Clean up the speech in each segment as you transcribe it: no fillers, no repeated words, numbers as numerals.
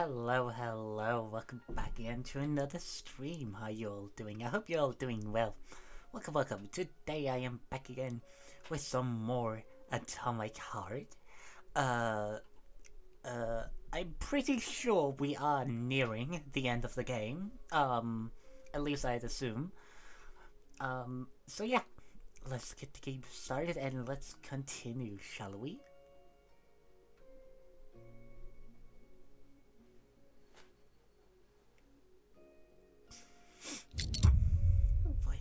Hello, welcome back again to another stream. How you all doing? I hope you're all doing well. Welcome. Today I am back again with some more Atomic Heart. I'm pretty sure we are nearing the end of the game. At least I'd assume. So yeah, let's get the game started and let's continue, shall we? Oh boy.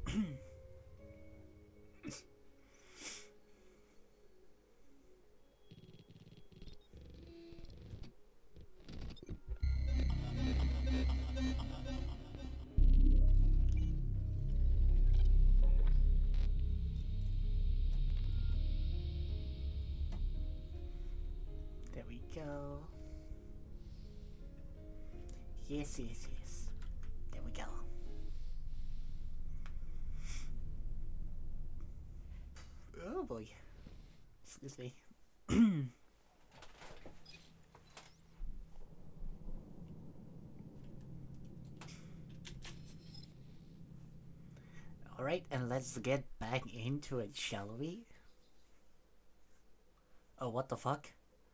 There we go. Yes. There we go. Oh boy. Excuse me. Alright, and let's get back into it, shall we? Oh, what the fuck?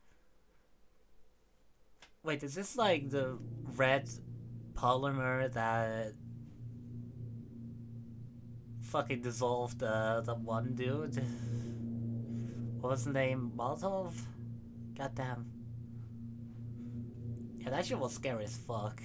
Wait, is this like the red polymer that fucking dissolved the one dude? What was the name? Molotov? Goddamn. Yeah, that shit was scary as fuck.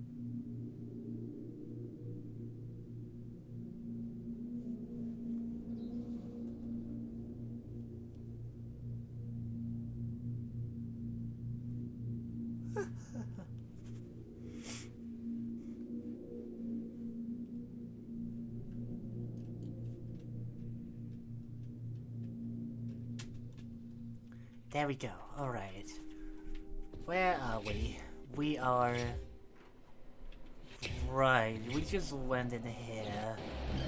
There we go. Alright. Where are we? We are... Right, we just went in here.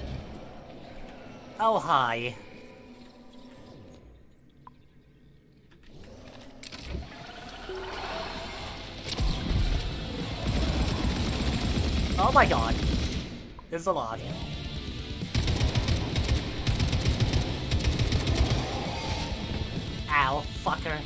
Oh, hi. Oh my god. There's a lot. Ow, fucker.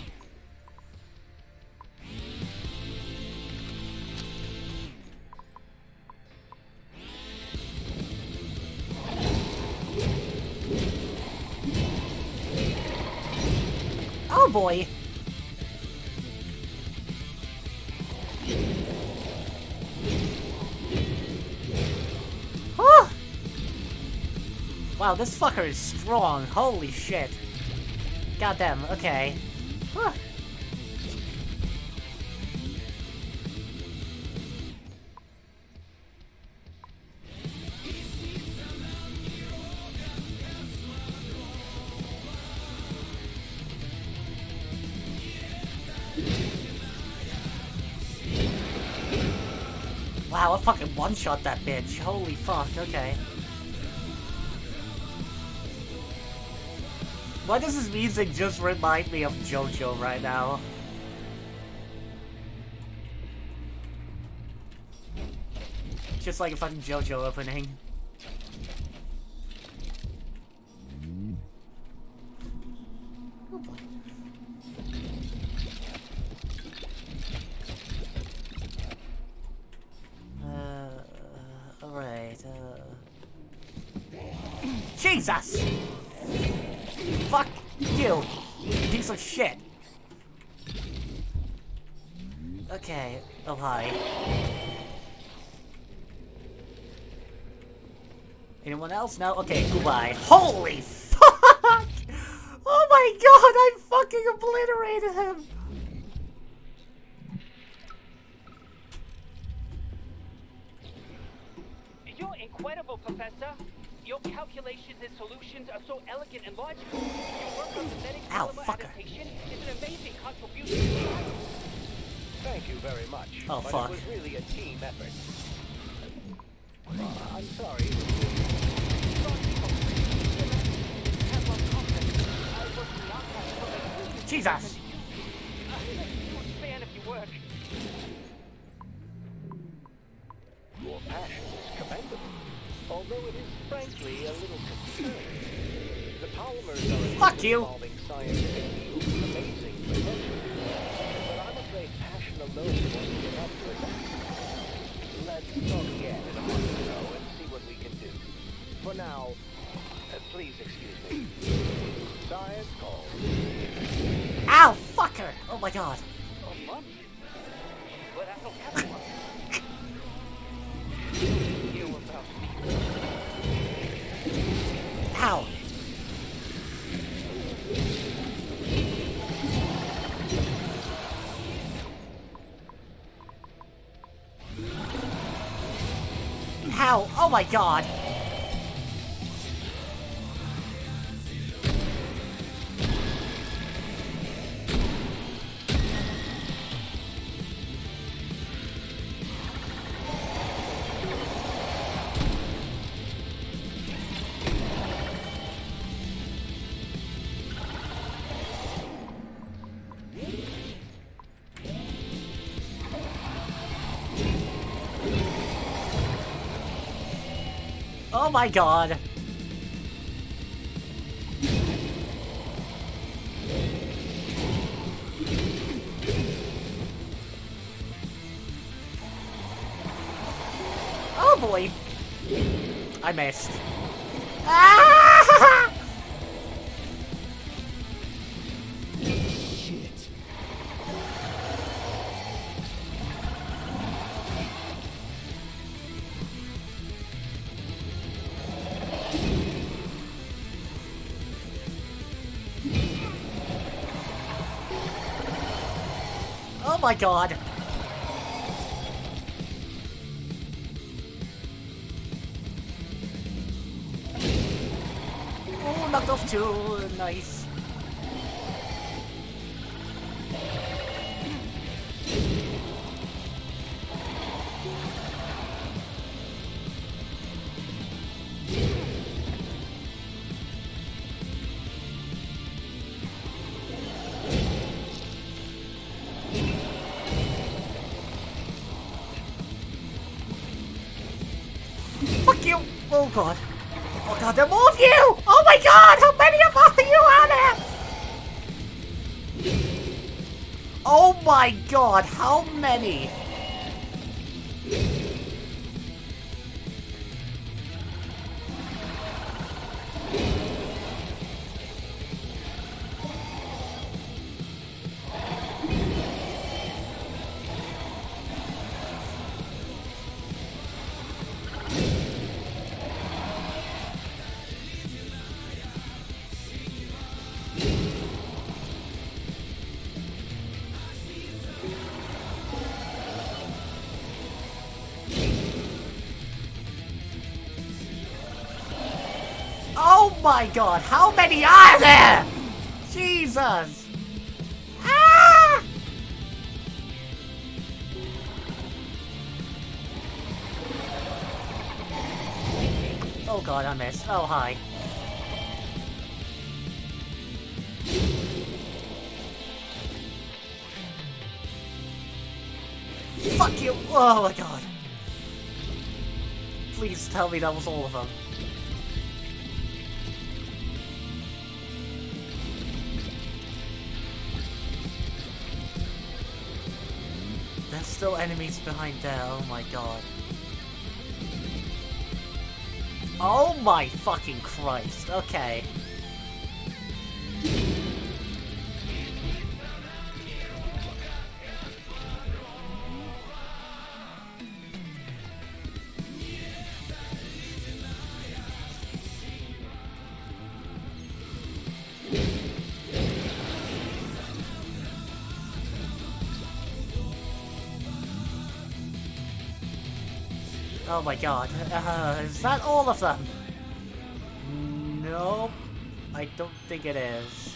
Oh boy. Huh. Wow, this fucker is strong. Holy shit. Goddamn, okay. Huh. Wow, I fucking one-shot that bitch. Holy fuck, okay. Why does this music just remind me of JoJo right now? Just like a fucking JoJo opening. Oh boy. Alright, Jesus! Fuck you, piece of shit. Okay, oh hi. Anyone else? No? Okay, goodbye. Holy fuck! Oh my god, I fucking obliterated him! You're incredible, Professor. Your calculations and solutions are so elegant and logical. Your work on genetic polymer adaptation is an amazing contribution to science. Thank you very much. Oh, but fuck. It was really a team effort. I'm sorry. Jesus! Fan of your work. though it is frankly a little concerning. The polymers are Fuck you! involving scientific fields with amazing potential. But I'm afraid passion alone won't be enough to adapt. Let's talk again in a month or so and see what we can do. For now, please excuse me. Science calls. Ow, fucker! Oh my god. A month? But I don't have a month. You about me. Ow. Ow! Oh my god! Oh my god! Oh boy! I missed. Ah! Shit. Oh my god! Oh, knocked off two. Nice. Fuck you! Oh god. Oh god, there are more of you! Oh my god, how many of you are there? Oh my god, how many? Oh my god, how many are there? Jesus! Ah! Oh god, I missed. Oh, hi. Fuck you! Oh my god. Please tell me that was all of them. There's still enemies behind there, oh my god. Oh my fucking Christ, okay. Oh my god, is that all of them? Nope, I don't think it is.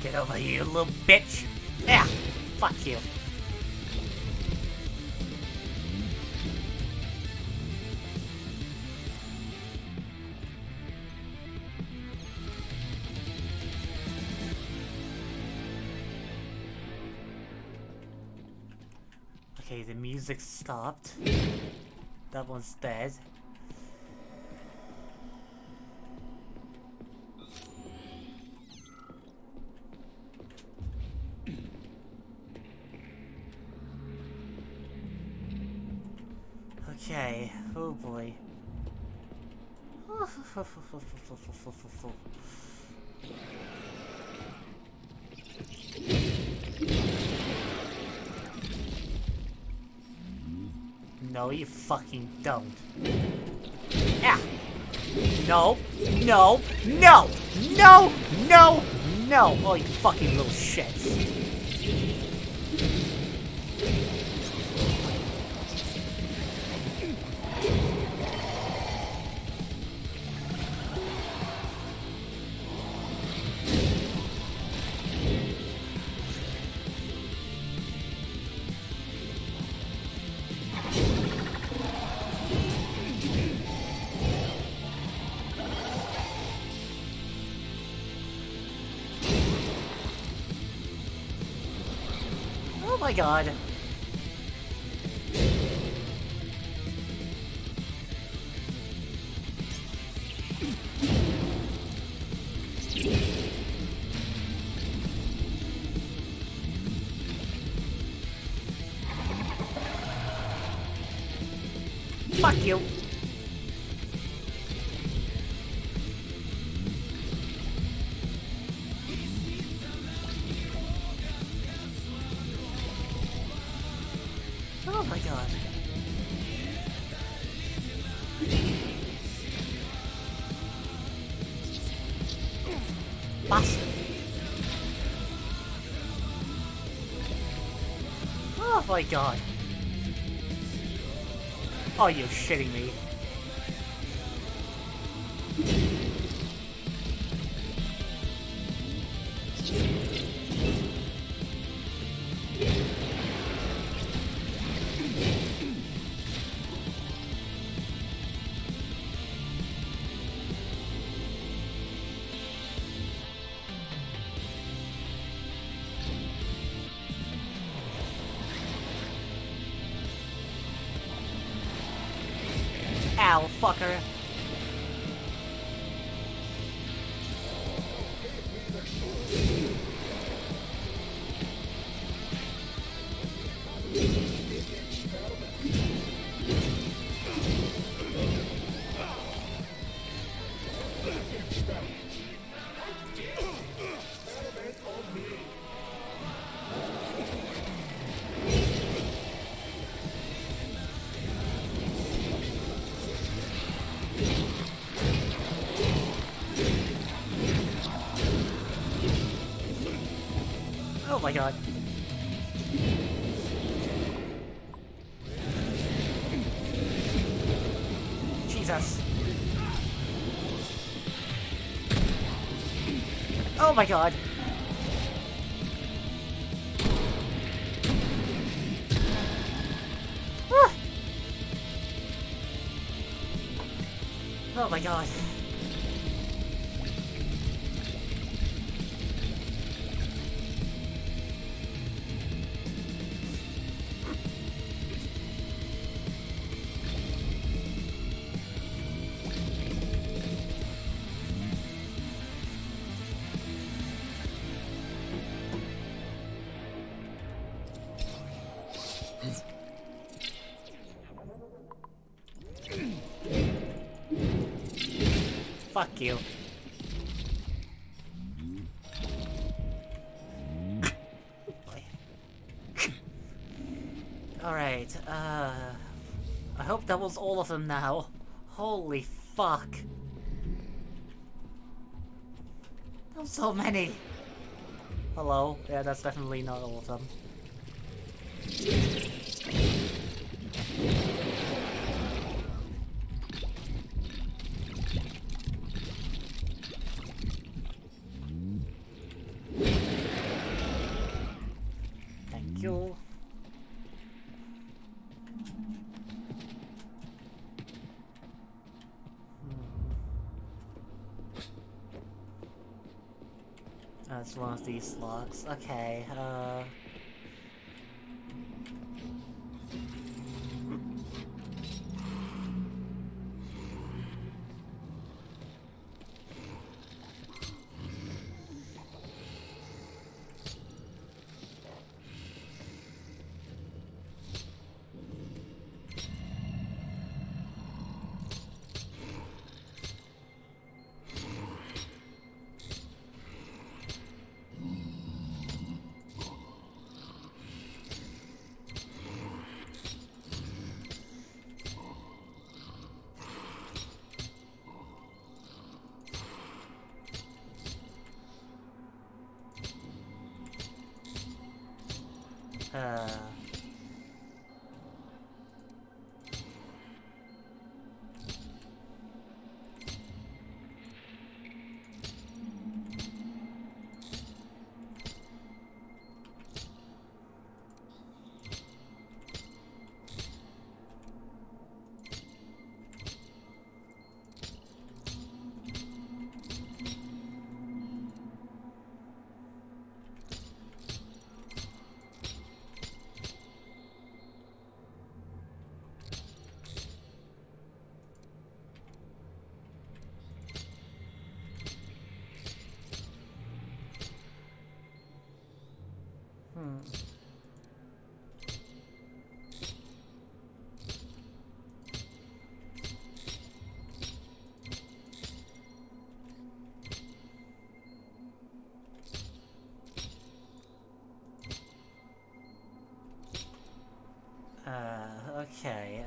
Get over here, you little bitch! Yeah! Fuck you. Okay, the music stopped. That one's dead. Okay, oh boy. No, you fucking don't. Yeah. No, no, no, no, no, no. Oh, you fucking little shits. Oh my god. Fuck you. Oh my god. Bastard. Oh my god. Oh, you're shitting me. Ow, fucker. Oh my god. Jesus. Oh my god. Ah. Oh my god. Fuck you. Alright, I hope that was all of them now. Holy fuck. That was so many. Hello? Yeah, that's definitely not all of them. you. That's one of these locks. Okay, okay,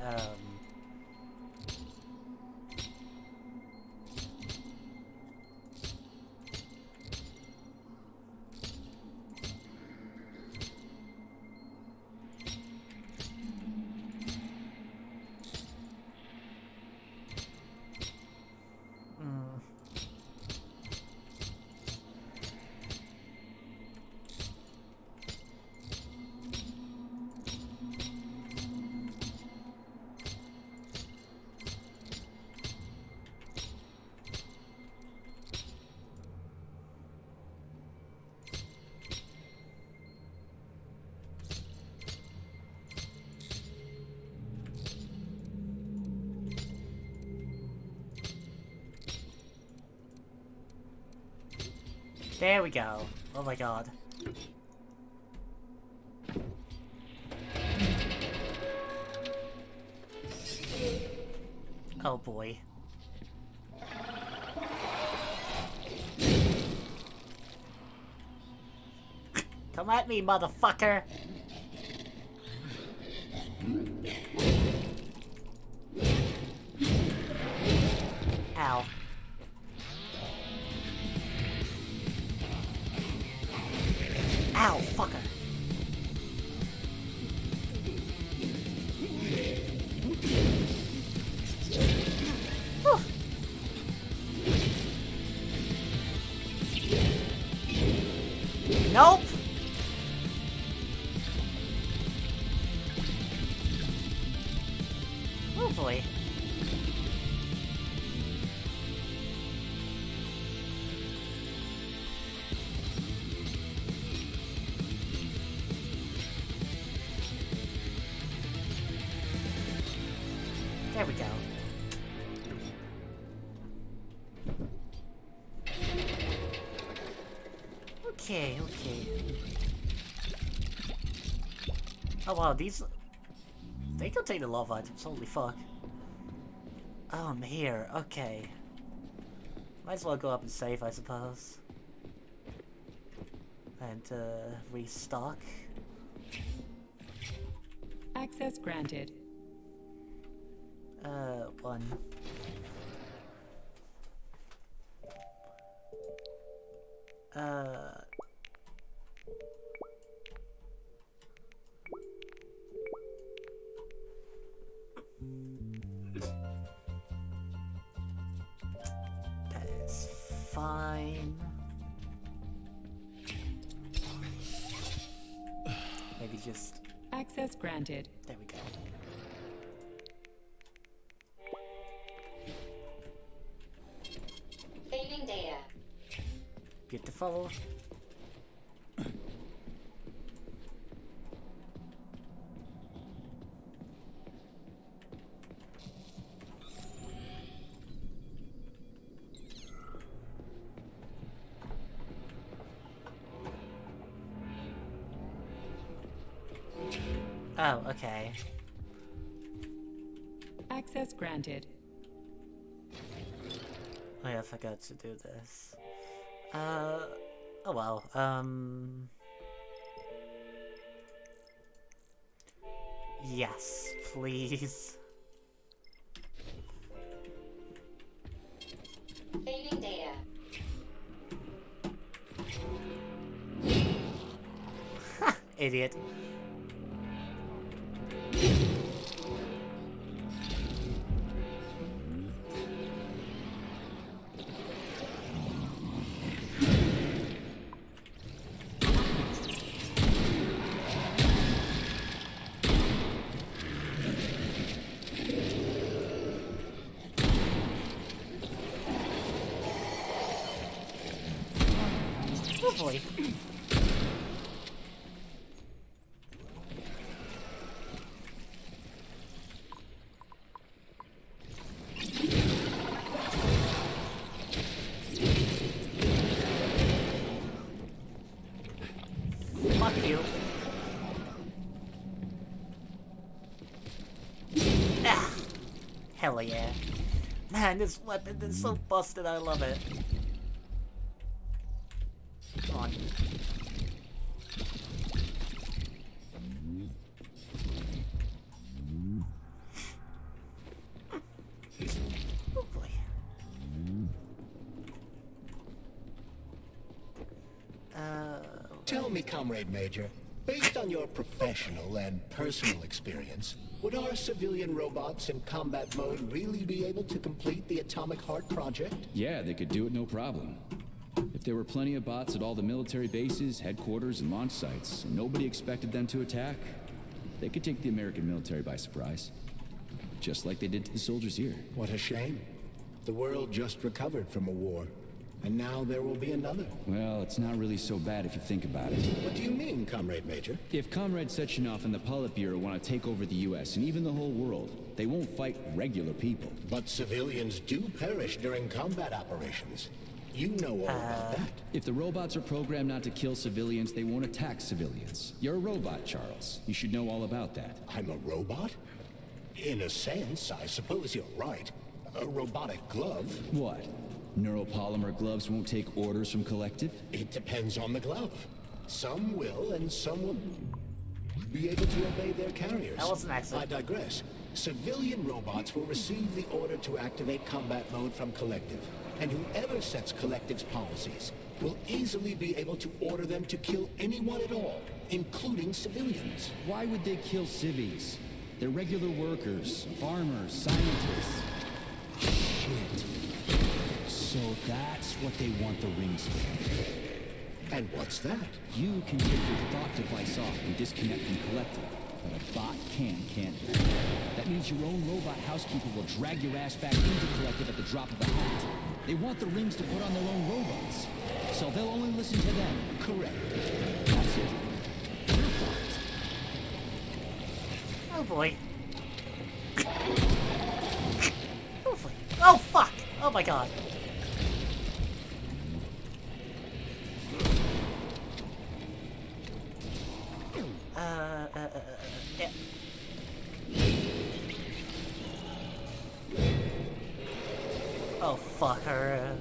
there we go. Oh my god. Oh boy. Come at me, motherfucker! Ow. Ow, fucker! Whew. Nope! Oh boy. There we go. Okay, okay. Oh wow, these... They contain the love items, holy fuck. Oh, I'm here, okay. Might as well go up and save, I suppose. And, restock. Access granted. One. That is fine. Maybe just... Access granted. There we go. Saving data. Beautiful. Oh, okay. Access granted. Oh yeah, I forgot to do this. Oh well, yes, please. Saving data. Ha! Idiot. Oh boy. Fuck you. Ah! Hell yeah. Man, this weapon is so busted, I love it. Come on. Oh boy. Tell me, Comrade Major, based on your professional and personal experience, would our civilian robots in combat mode really be able to complete the Atomic Heart project? Yeah, they could do it no problem. If there were plenty of bots at all the military bases, headquarters, and launch sites, and nobody expected them to attack, they could take the American military by surprise. Just like they did to the soldiers here. What a shame. The world just recovered from a war, and now there will be another. Well, it's not really so bad if you think about it. What do you mean, Comrade Major? If Comrade Sechenov and the Politburo want to take over the US and even the whole world, they won't fight regular people. But civilians do perish during combat operations. You know all about that. If the robots are programmed not to kill civilians, they won't attack civilians. You're a robot, Charles. You should know all about that. I'm a robot? In a sense, I suppose you're right. A robotic glove? What? Neuropolymer gloves won't take orders from Collective? It depends on the glove. Some will, and some will be able to obey their carriers. That was an accident. I digress. Civilian robots will receive the order to activate combat mode from Collective, and whoever sets Collective's policies will easily be able to order them to kill anyone at all, including civilians. Why would they kill civvies? They're regular workers, farmers, scientists. Shit. So that's what they want the rings for. And what's that? You can take your thought device off and disconnect from Collective, but a bot can't you? That means your own robot housekeeper will drag your ass back into Collective at the drop of a hat. They want the rings to put on their own robots, so they'll only listen to them. Correct. That's it. You're fucked. Oh boy. Oh boy. Oh fuck! Oh my god. Yeah. Oh fuck her.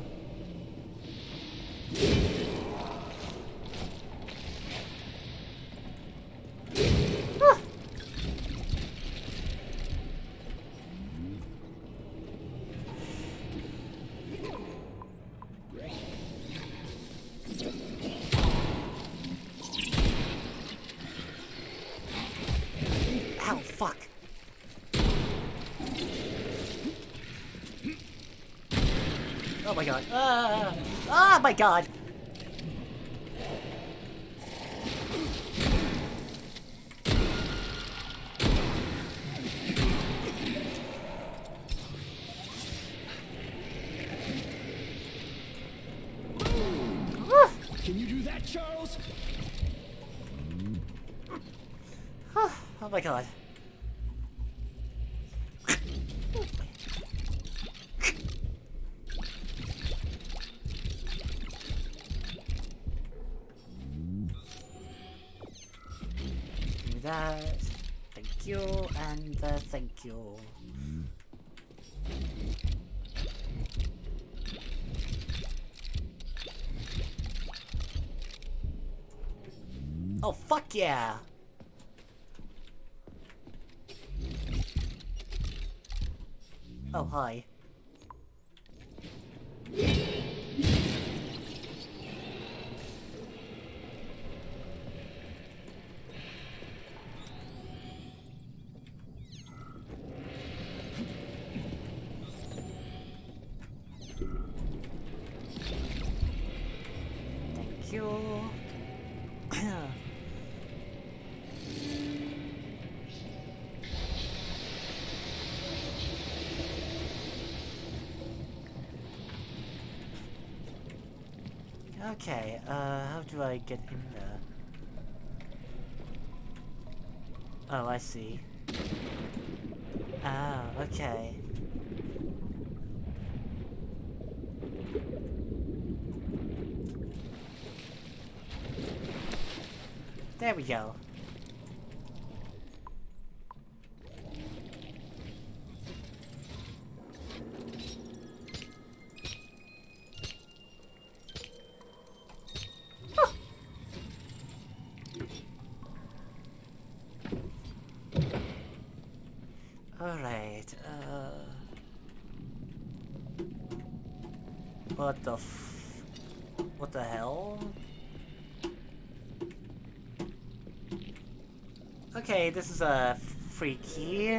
Ah. Ow, fuck. Oh my god. Ah, my god. Oh my god. Do that. Thank you, and thank you. Oh, fuck yeah! Oh, hi. Thank you. Okay, how do I get in there? Oh, I see. Ah, okay. There we go. Alright, what the hell? Okay, this is a free key.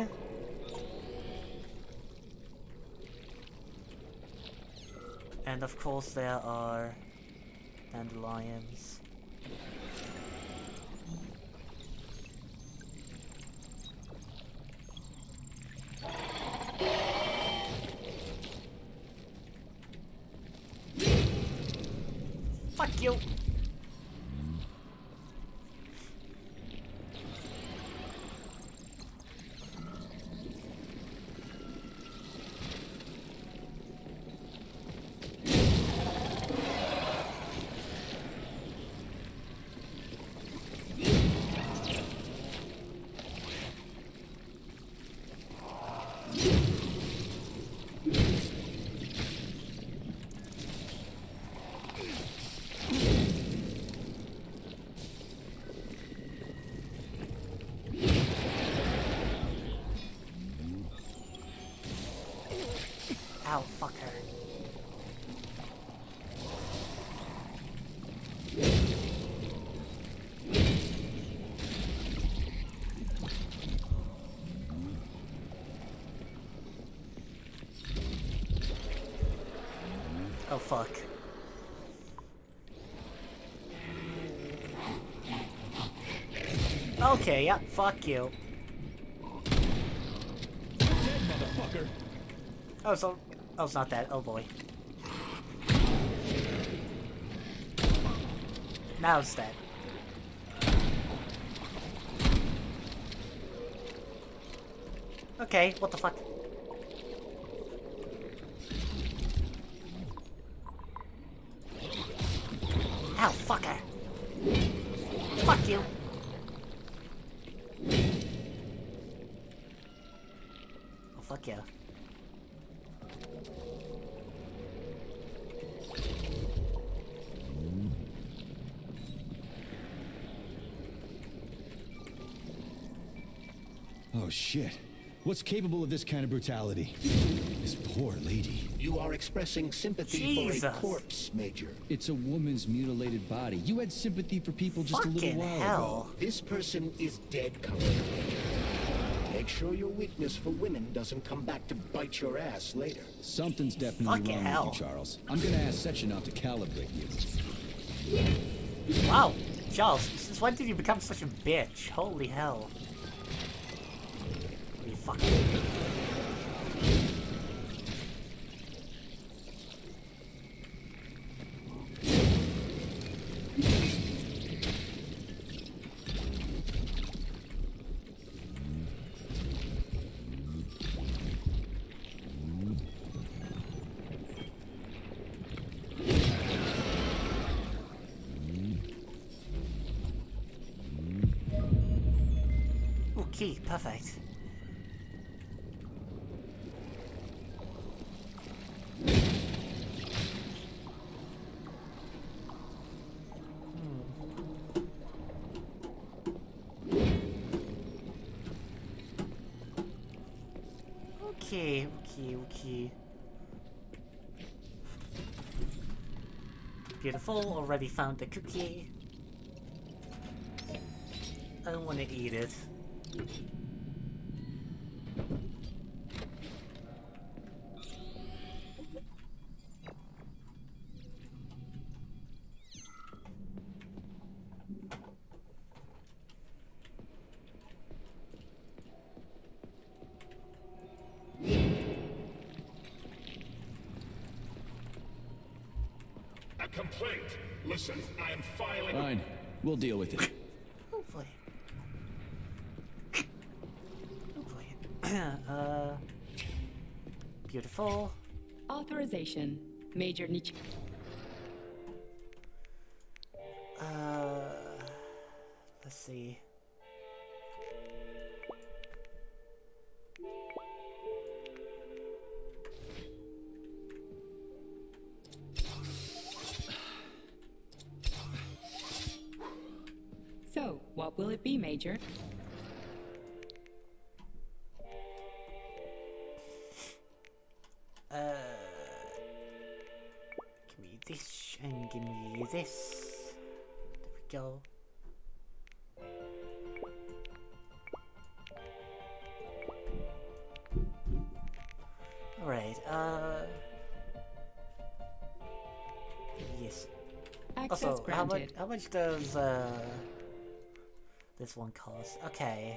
And of course there are dandelions. Fuck you! Ow, fuck her. Oh, fuck. Okay, yeah, fuck you. Dead, motherfucker. Oh, so... Oh, it's not that. Oh, boy. Now it's dead. Okay, what the fuck? Ow, fucker! Fuck you! Oh, fuck yeah. Oh, shit. What's capable of this kind of brutality? This poor lady. You are expressing sympathy for Jesus. a corpse, Major. It's a woman's mutilated body. You had sympathy for people just a little Fucking while hell. ago. This person is dead currently, Major. Make sure your weakness for women doesn't come back to bite your ass later. Something's definitely Fucking wrong hell. with you, Charles. I'm gonna ask Sechenov to calibrate you. Wow, Charles, since when did you become such a bitch? Holy hell. You fucking... key, perfect. Okay. Beautiful, already found the cookie. I don't want to eat it. A complaint. Listen, I am filing. Fine. We'll deal with it. Hopefully. Hopefully. Beautiful. Authorization. Major Nich. Let's see. So, what will it be, Major? Give me this and give me this. There we go. Alright, yes. Access Also, granted. how much does, this one cost? Okay.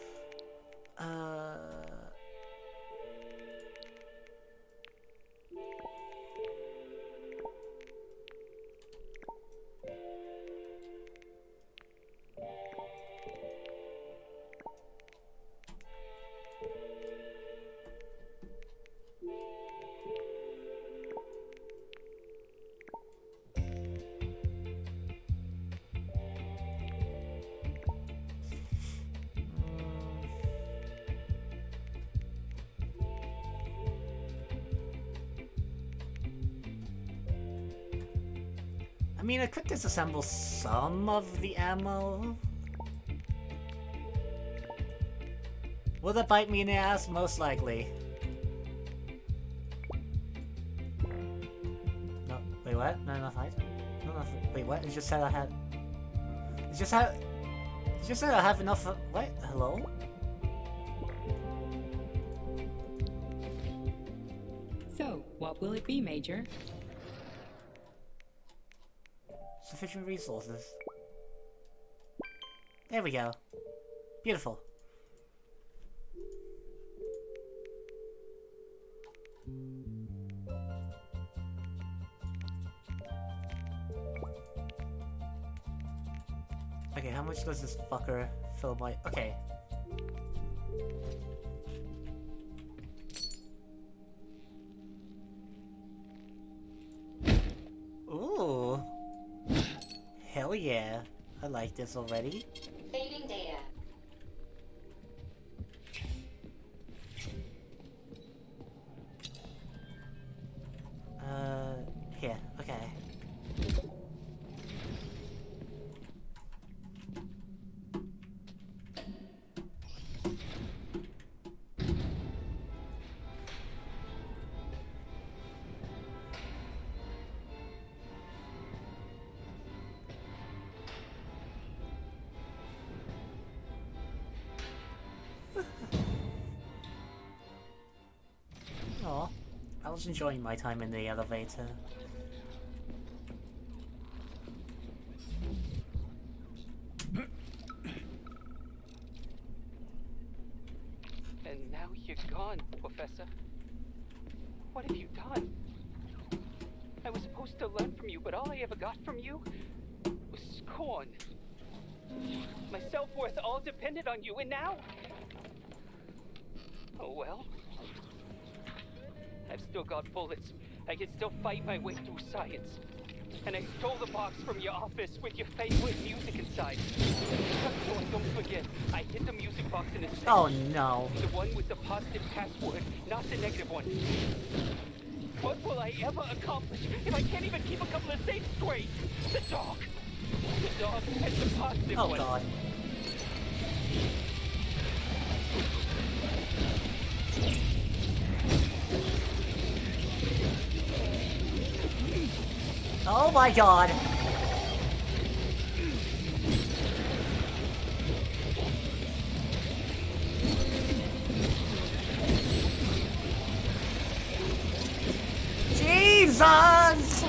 I mean, I could disassemble some of the ammo. Will that bite me in the ass? Most likely. No, wait, what? No, not fight. No, not wait, what? It just said I had. It just said I have enough. What? Hello? So, what will it be, Major? Sufficient resources. There we go. Beautiful. Okay, how much does this fucker fill my... Okay. Ooh. Hell yeah. I like this already. Saving data. Here, okay. Aw, I was enjoying my time in the elevator. And now you're gone, Professor. What have you done? I was supposed to learn from you, but all I ever got from you was scorn. My self-worth all depended on you, and now... Oh well. I've still got bullets. I can still fight my way through science. And I stole the box from your office with your favorite music inside. So don't forget, I hid the music box in a safe. Oh no. The one with the positive password, not the negative one. What will I ever accomplish if I can't even keep a couple of safes straight? The dog. The dog has the positive Oh one. god. Oh my god. Jesus!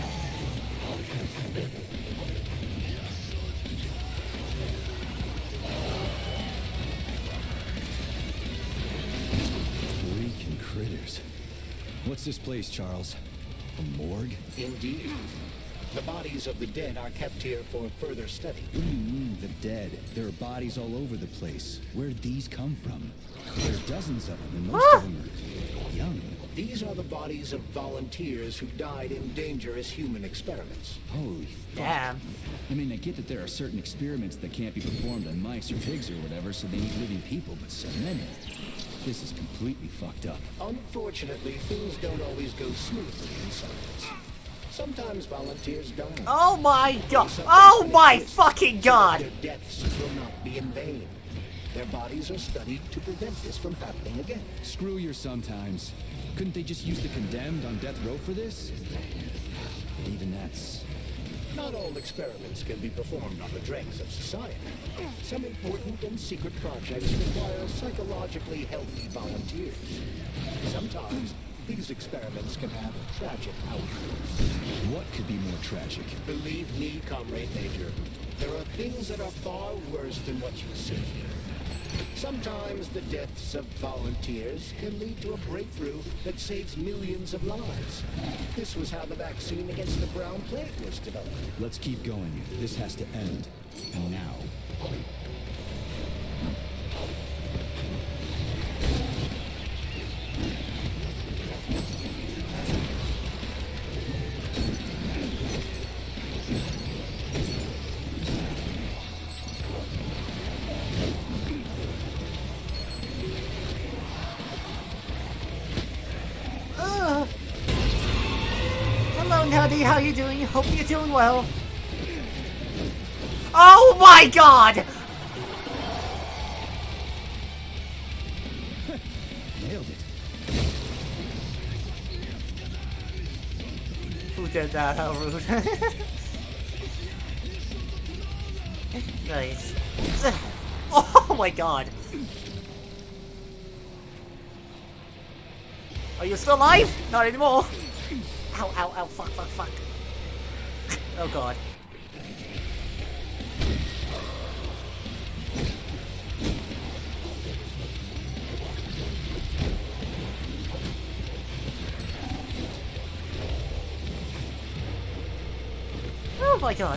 Freaking critters. What's this place, Charles? A morgue? Indeed. The bodies of the dead are kept here for further study. What do you mean, the dead? There are bodies all over the place. Where'd these come from? There are dozens of them, and most of them are young. These are the bodies of volunteers who died in dangerous human experiments. Holy fuck. Damn. I mean, I get that there are certain experiments that can't be performed on mice or pigs or whatever, so they need living people, but so many. This is completely fucked up. Unfortunately, things don't always go smoothly in science. Sometimes volunteers die. Oh my god. Oh my fucking god. Their deaths will not be in vain. Their bodies are studied to prevent this from happening again. Screw your sometimes. Couldn't they just use the condemned on death row for this? But even that's... Not all experiments can be performed on the dregs of society. Some important and secret projects require psychologically healthy volunteers. Sometimes, these experiments can have tragic outcomes. What could be more tragic? Believe me, Comrade Major, there are things that are far worse than what you see here. Sometimes the deaths of volunteers can lead to a breakthrough that saves millions of lives. This was how the vaccine against the brown plague was developed. Let's keep going. This has to end. And now. Hello, Nutty. How you doing? Hope you're doing well. Oh my god! Nailed it. Who did that? How rude. Nice. Oh my god. Are you still alive? Not anymore. Ow, ow, ow, fuck, fuck, fuck. Oh god. Oh my god.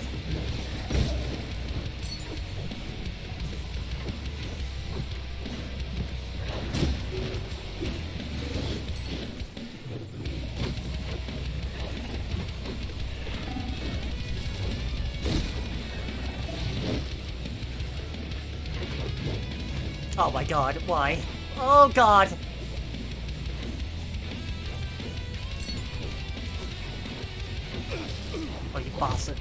Oh my god, why? Oh god! Oh, you bastard.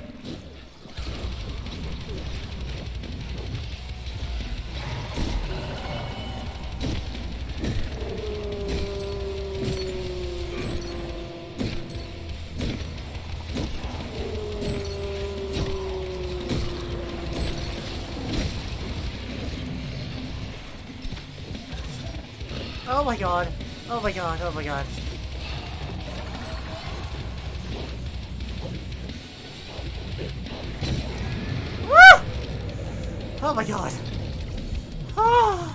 Oh my god. Oh my god, oh my god. Woo! Oh my god. Ah.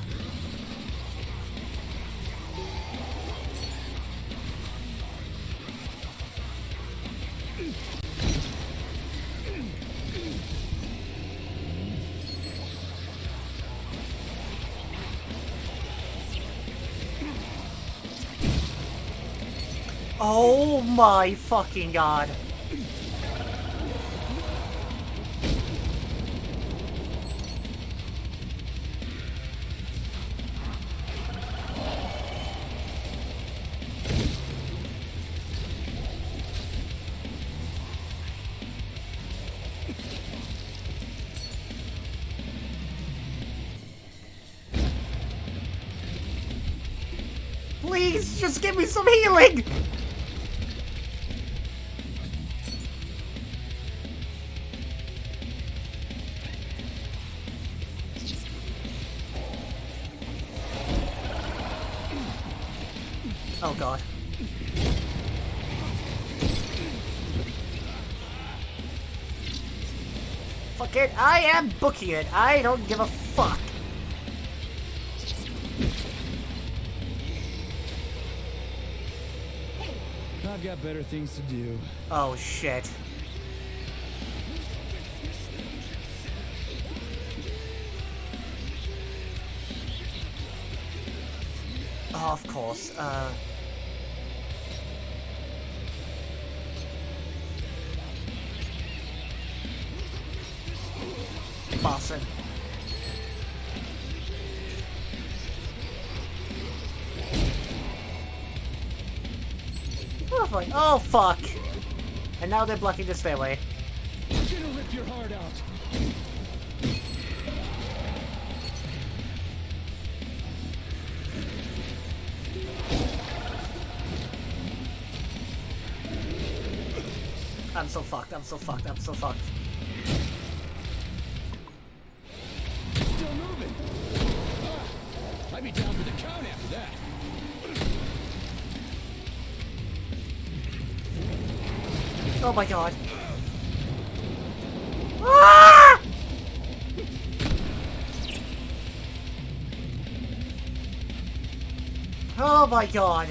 Oh my fucking god. Please, just give me some healing! Oh god. Fuck it, I am booking it. I don't give a fuck. I've got better things to do. Oh shit. Oh, of course. Boston. Oh, boy. Oh, fuck. And now they're blocking the stairway. I'm gonna rip your heart out. I'm so fucked, I'm so fucked, I'm so fucked. Still moving. I'd be down for the count after that. Oh my god. Ah! Oh my god.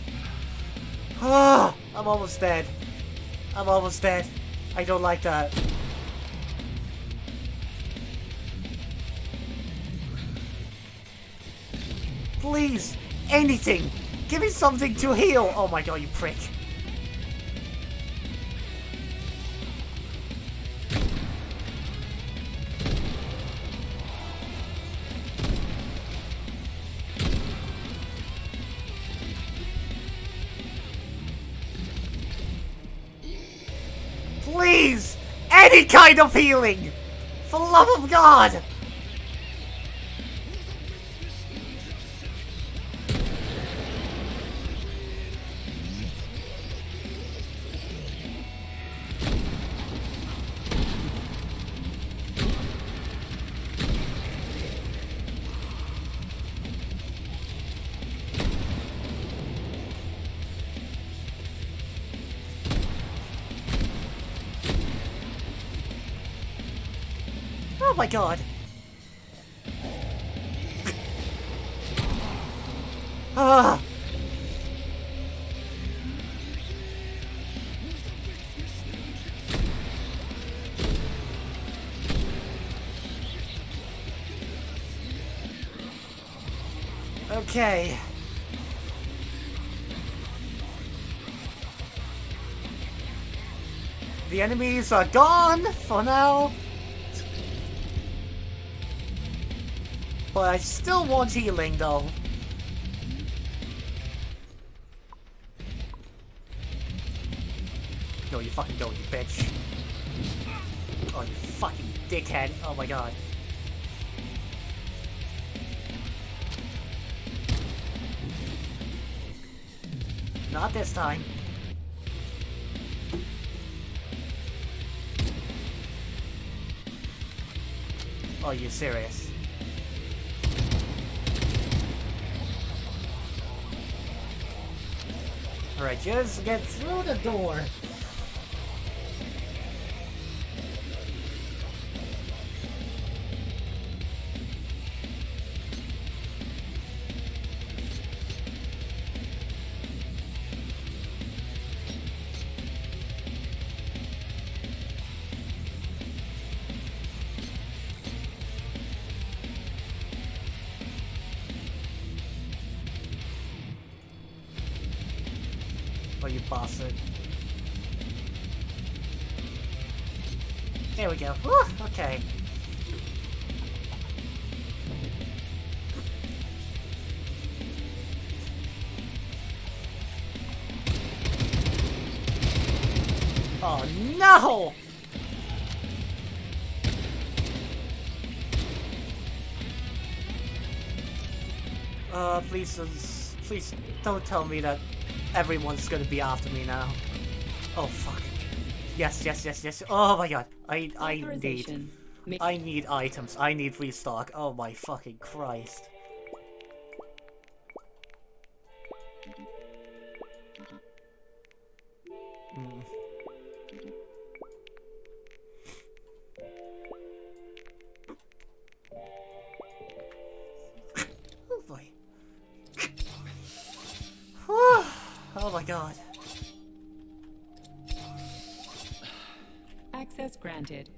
Ah, I'm almost dead. I'm almost dead. I don't like that. Please, anything. Give me something to heal. Oh my god, you prick. Please! Any kind of healing! For the love of God! Oh my god. Ah. Okay. The enemies are gone for now. But I still want healing, though. No, you fucking don't, you bitch. Oh, you fucking dickhead. Oh my god. Not this time. Oh, you serious? Alright, just get through the door. Oh, you bastard. There we go. Whew, okay. Oh no! Please Please don't tell me that everyone's gonna be after me now. Oh fuck. Yes, yes, yes, yes. Oh my god. Authorization. I need items. I need restock. Oh my fucking Christ. Oh boy. Oh my god. Access granted.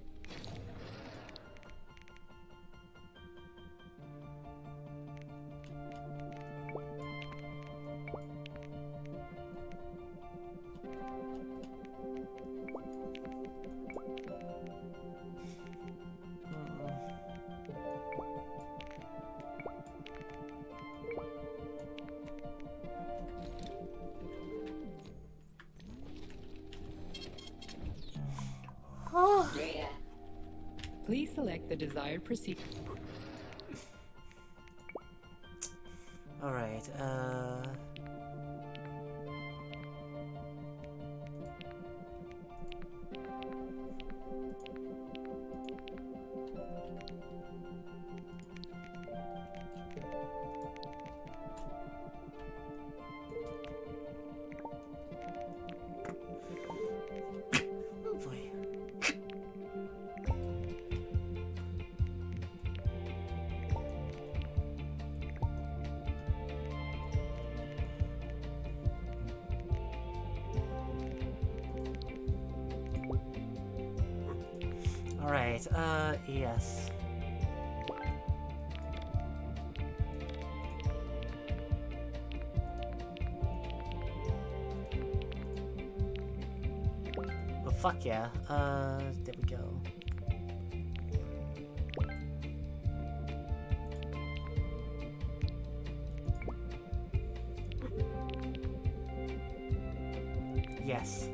Data. Please select the desired procedure. Alright, oh boy. Alright, yes. Well, fuck yeah. There we go. Yes.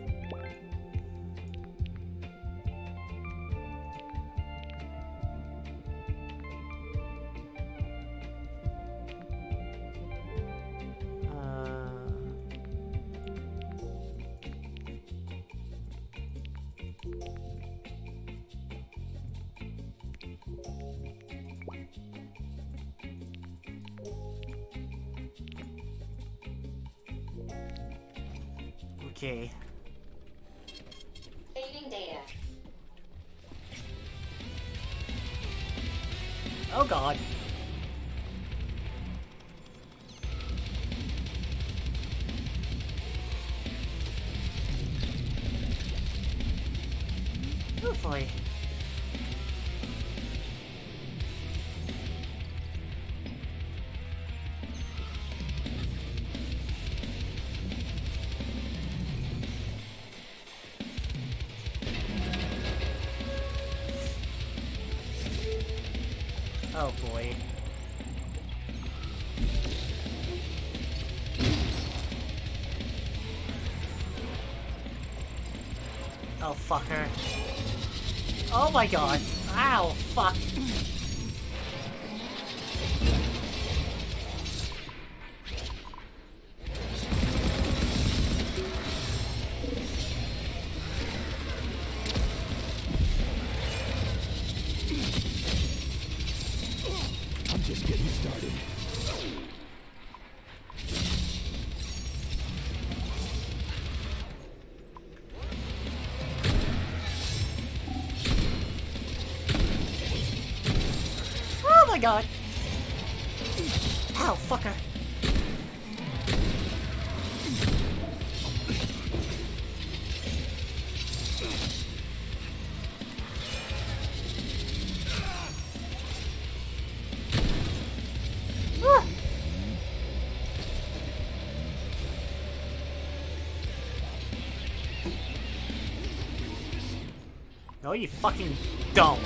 Okay. Saving data. Oh god. Oh boy. Oh boy. Oh fucker. Oh my god. Ow, fuck. I'm just getting started. Oh my god. Ow, fucker. Ah. No, you fucking don't.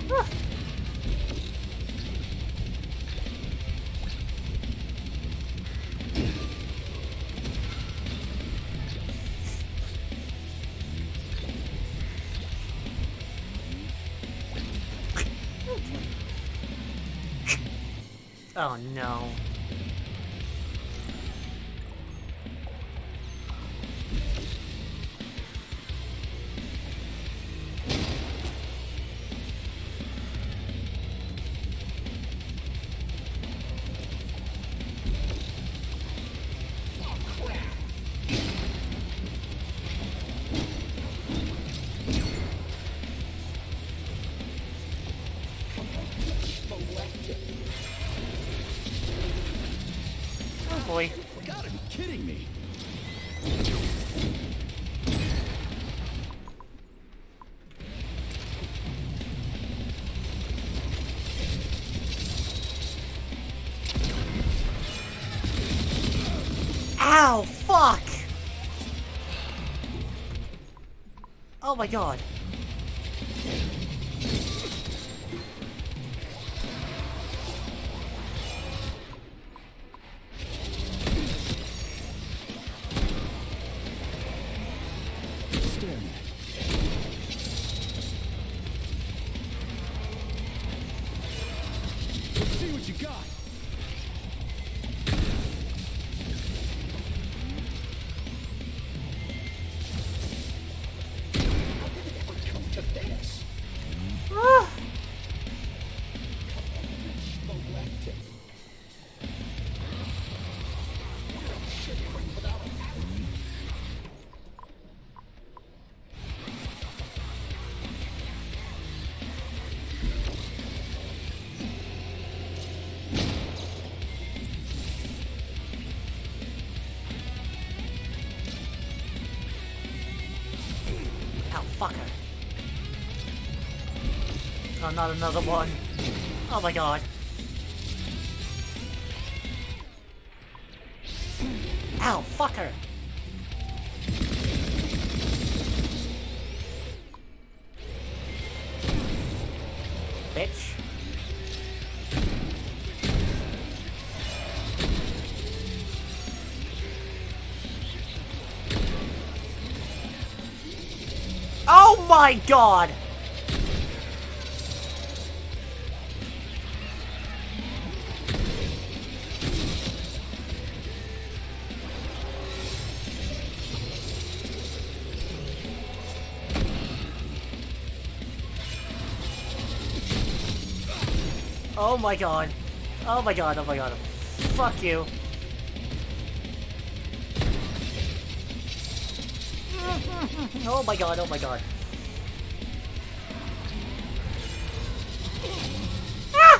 Oh no. Oh boy. Gotta be kidding me. Ow, fuck! Oh my god. Staring at. Let's see what you got. To this. Ah. Galactic. Ow, fucker. Oh, not another one. Oh my god. Ow, fucker. Bitch. Oh my god! Oh my god. Oh my god, oh my god. Fuck you. Oh my god, oh my god. Ah!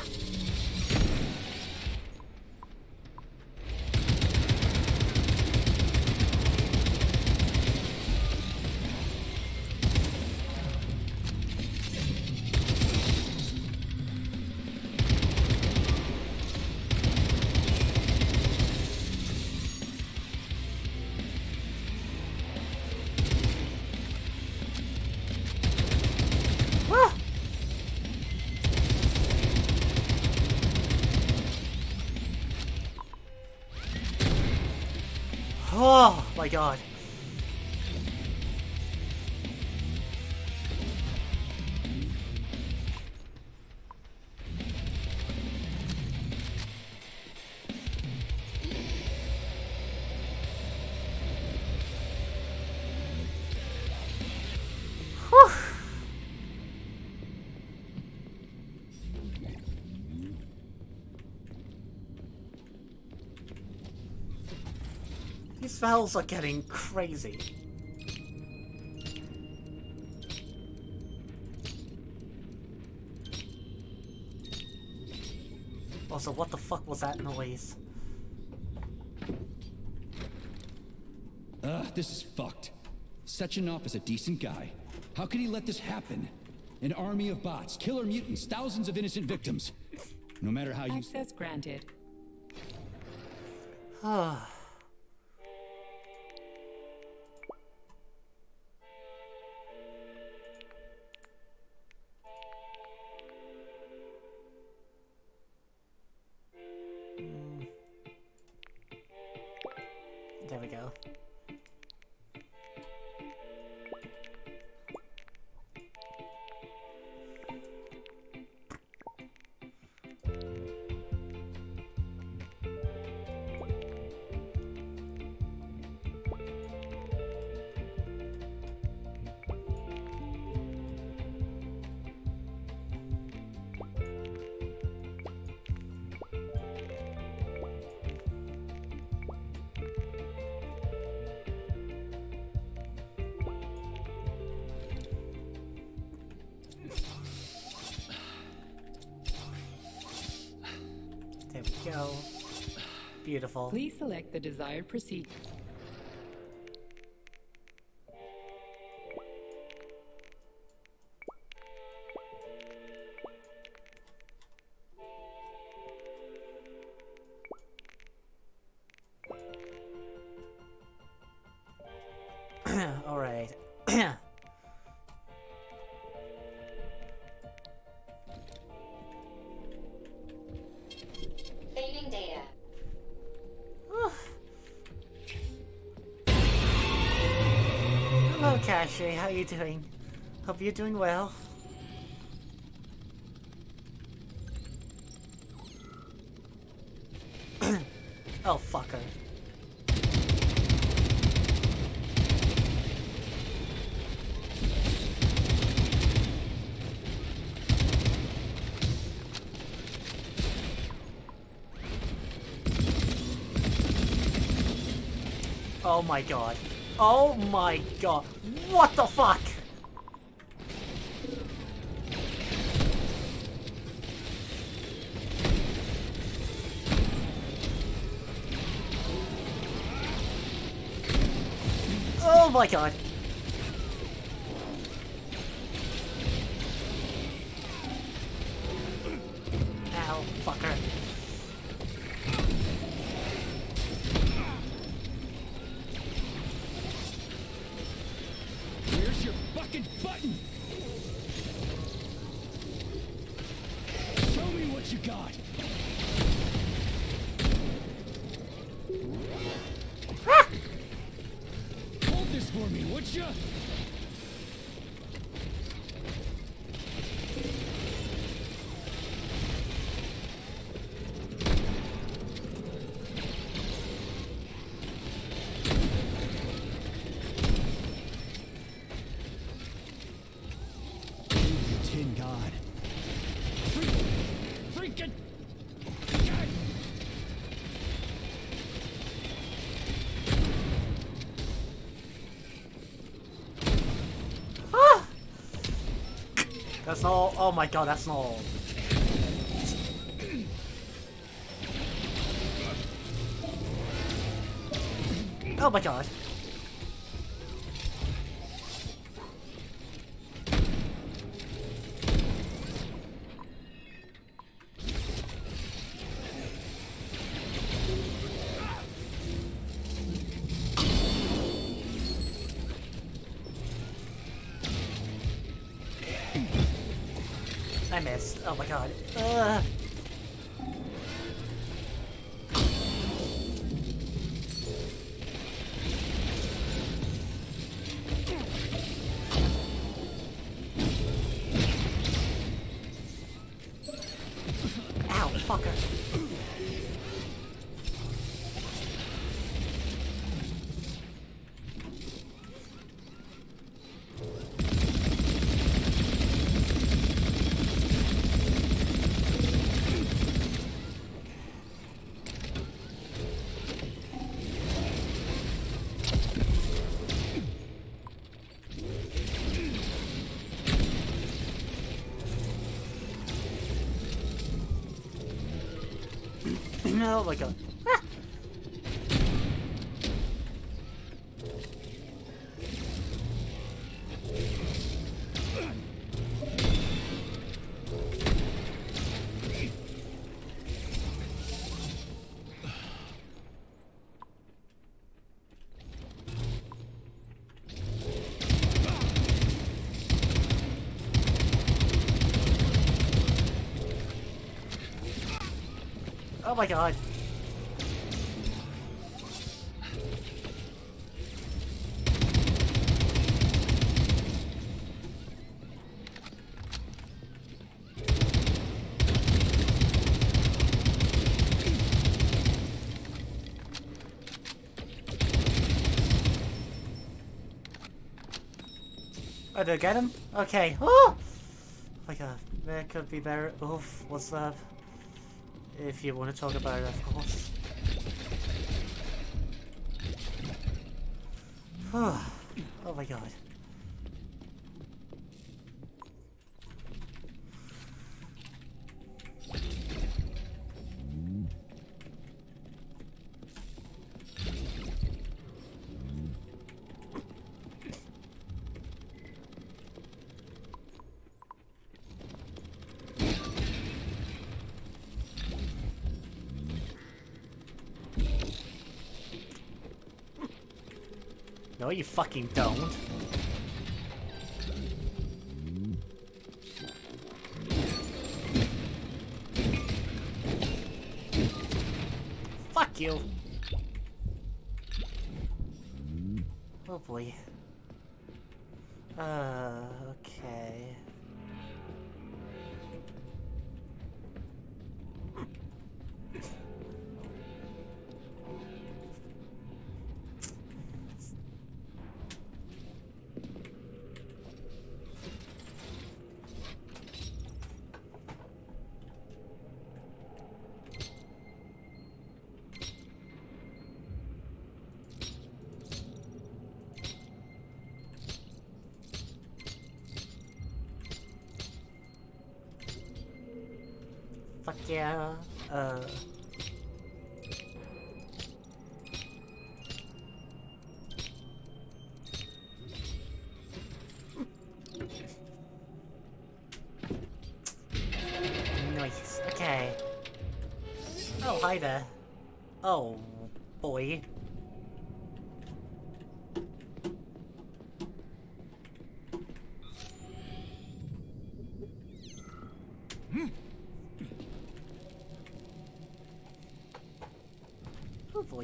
Ah! Oh my god. Whew. These valves are getting crazy. Also, what the fuck was that noise? This is fucked. Sechenov is a decent guy. How could he let this happen? An army of bots, killer mutants, thousands of innocent victims. No matter how you... Access granted. Ah. There we go. There we go. Beautiful. Please select the desired procedure. Alright. Saving data. Hello, Cashy. How you doing? Hope you're doing well. Oh, fucker. Oh my god. Oh my god. What the fuck? Oh my god. Ow, fucker. Where's your fucking button? Show me what you got. Hold this for me, would ya? Tin God. Freaking God. That's all. Oh my god, that's not all. Oh my god. I missed. Oh my god. Ow, fucker. Oh my god. Ah! Oh my god. I did get him? Okay. Oh my god, that could be better. Oof, what's up? If you want to talk about it, of course. Oh my god. No, you fucking don't. Fuck you. Oh boy. Okay. Fuck yeah. Nice. Okay. Oh, hi there. Oh, boy. Oh boy.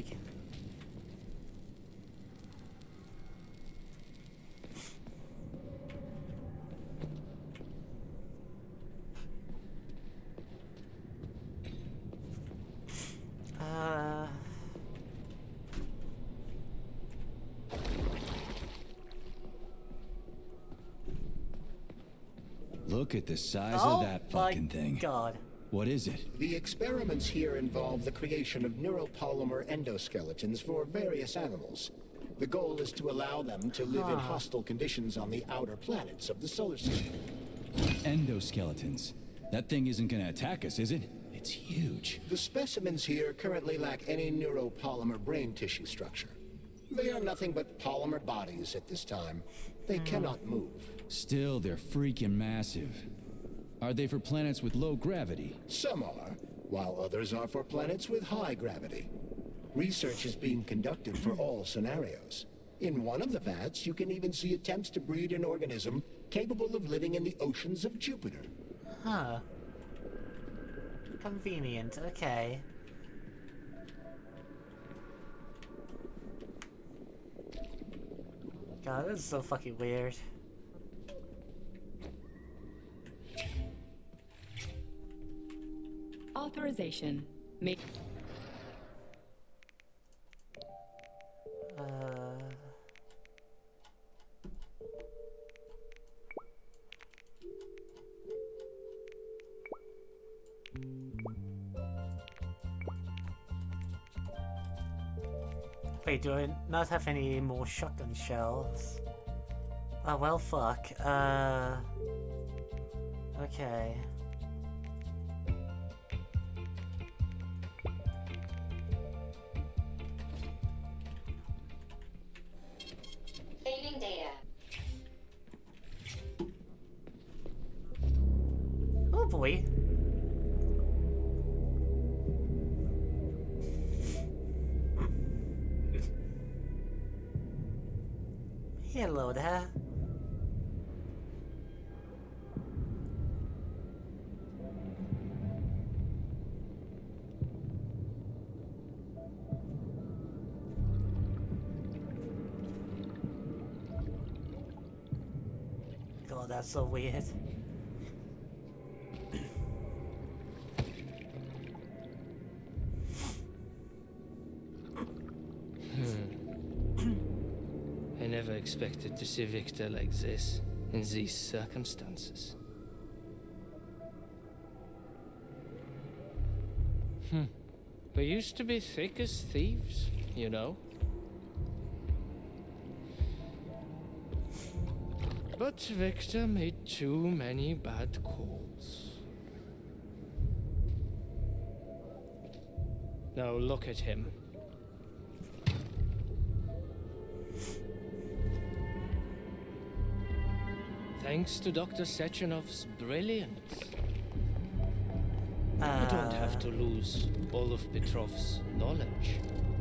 Look at the size Oh of that fucking thing. God. What is it? The experiments here involve the creation of neuropolymer endoskeletons for various animals. The goal is to allow them to live in hostile conditions on the outer planets of the solar system. Endoskeletons. That thing isn't gonna attack us, is it? It's huge. The specimens here currently lack any neuropolymer brain tissue structure. They are nothing but polymer bodies at this time. They cannot move. Still, they're freaking massive. Are they for planets with low gravity? Some are, while others are for planets with high gravity. Research is being conducted for all scenarios. In one of the vats, you can even see attempts to breed an organism capable of living in the oceans of Jupiter. Huh. Convenient, okay. God, this is so fucking weird. Authorization. Make. Wait, do I not have any more shotgun shells? Oh, well, fuck. Okay. Saving data. Oh boy. Hello there. God, that's so weird. I never expected to see Victor like this. in these circumstances. We used to be thick as thieves, you know. But Victor made too many bad calls. Now look at him. Thanks to Dr. Sechenov's brilliance, I don't have to lose all of Petrov's knowledge.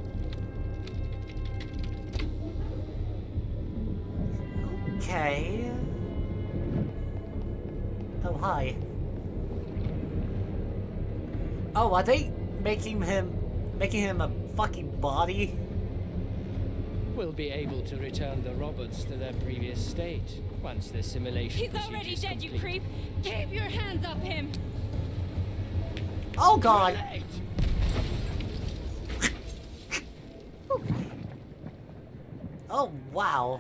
Okay. Oh, hi. Oh, are they making him a fucking body? We'll be able to return the robots to their previous state once the simulation He's procedure already is dead, you complete. creep! Keep your hands off him! Oh god! Oh wow.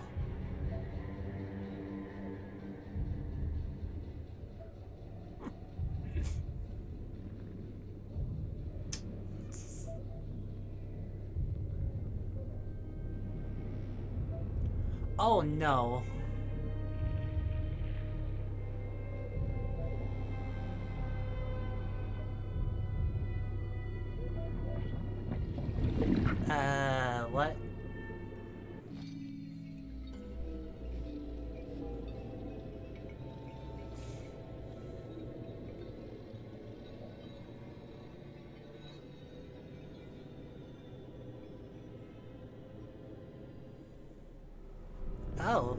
Oh no. What? Oh.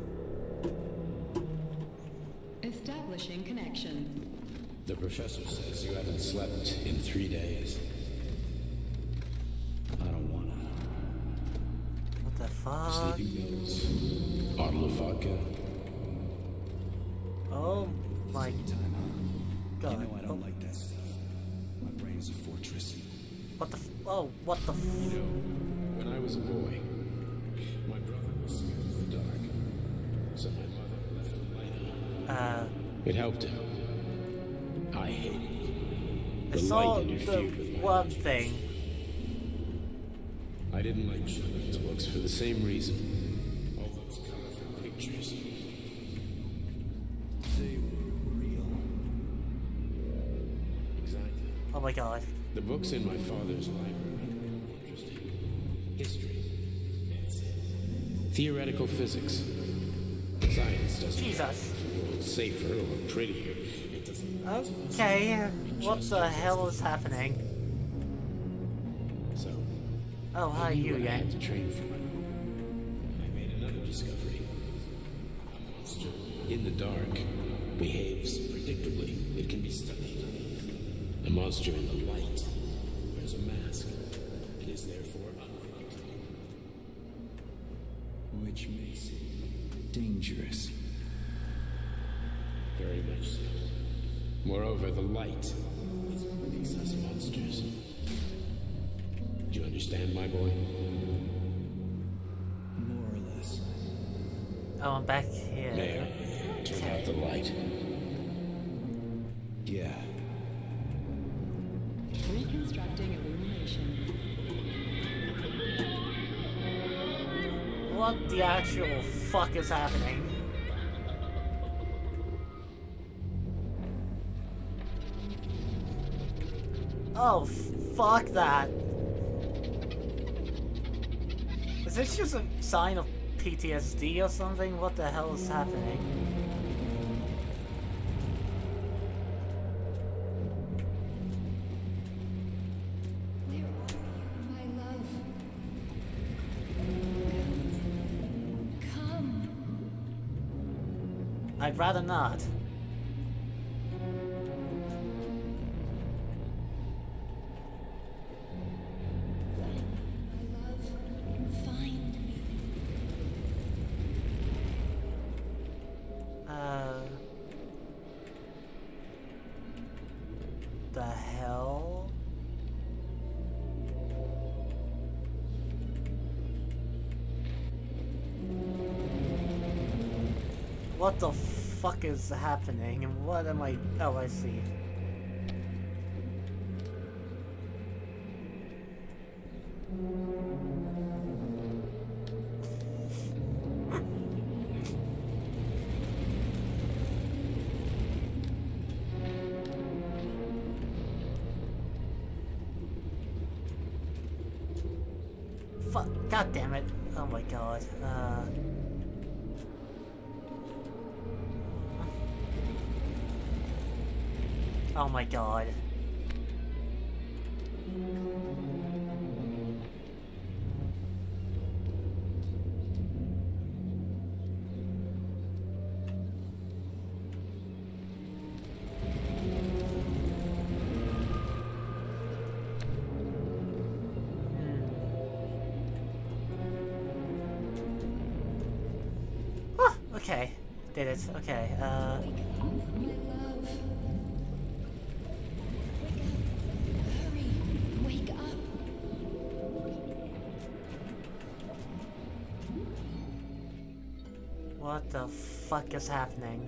Establishing connection. The professor says you haven't slept in 3 days. I don't wanna. What the fuck? Sleeping pills, bottle of vodka. Oh my god. You know I don't Oh, like that stuff. My brain's a fortress. what the oh, what the You know, when I was a boy, my brother was scared of the dark. So my mother left the light on. It helped him. I hated it. I The saw light the interfered with my one vision. thing. I didn't like children's books for the same reason. All those colorful pictures. They were real. Exactly. Oh my god. The books in my father's library were interesting. History. Medicine. Theoretical physics. Science doesn't Jesus. make the world safer or prettier. It doesn't. Okay, what the hell is happening? So, Oh, hi, I knew you what I had again. to train for. And I made another discovery. A monster in the dark behaves predictably. It can be studied. A monster in the light wears a mask and is therefore unpredictable. Which makes it dangerous. Very much so. Moreover, the light is what makes us monsters. Do you understand, my boy? More or less. Oh, I'm back here. May I turn out the light? Yeah. Reconstructing illumination. What the actual fuck is happening? Oh, fuck that. Is this just a sign of PTSD or something? What the hell is happening? Where are you, my love? Come. I'd rather not. My love, find me. The hell? What the fuck is happening and what am I... Oh, I see. Fuck, god damn it. Oh my god. Oh my god. Oh, okay. Did it. Okay, My love. Wake up. Hurry. Wake up. What the fuck is happening?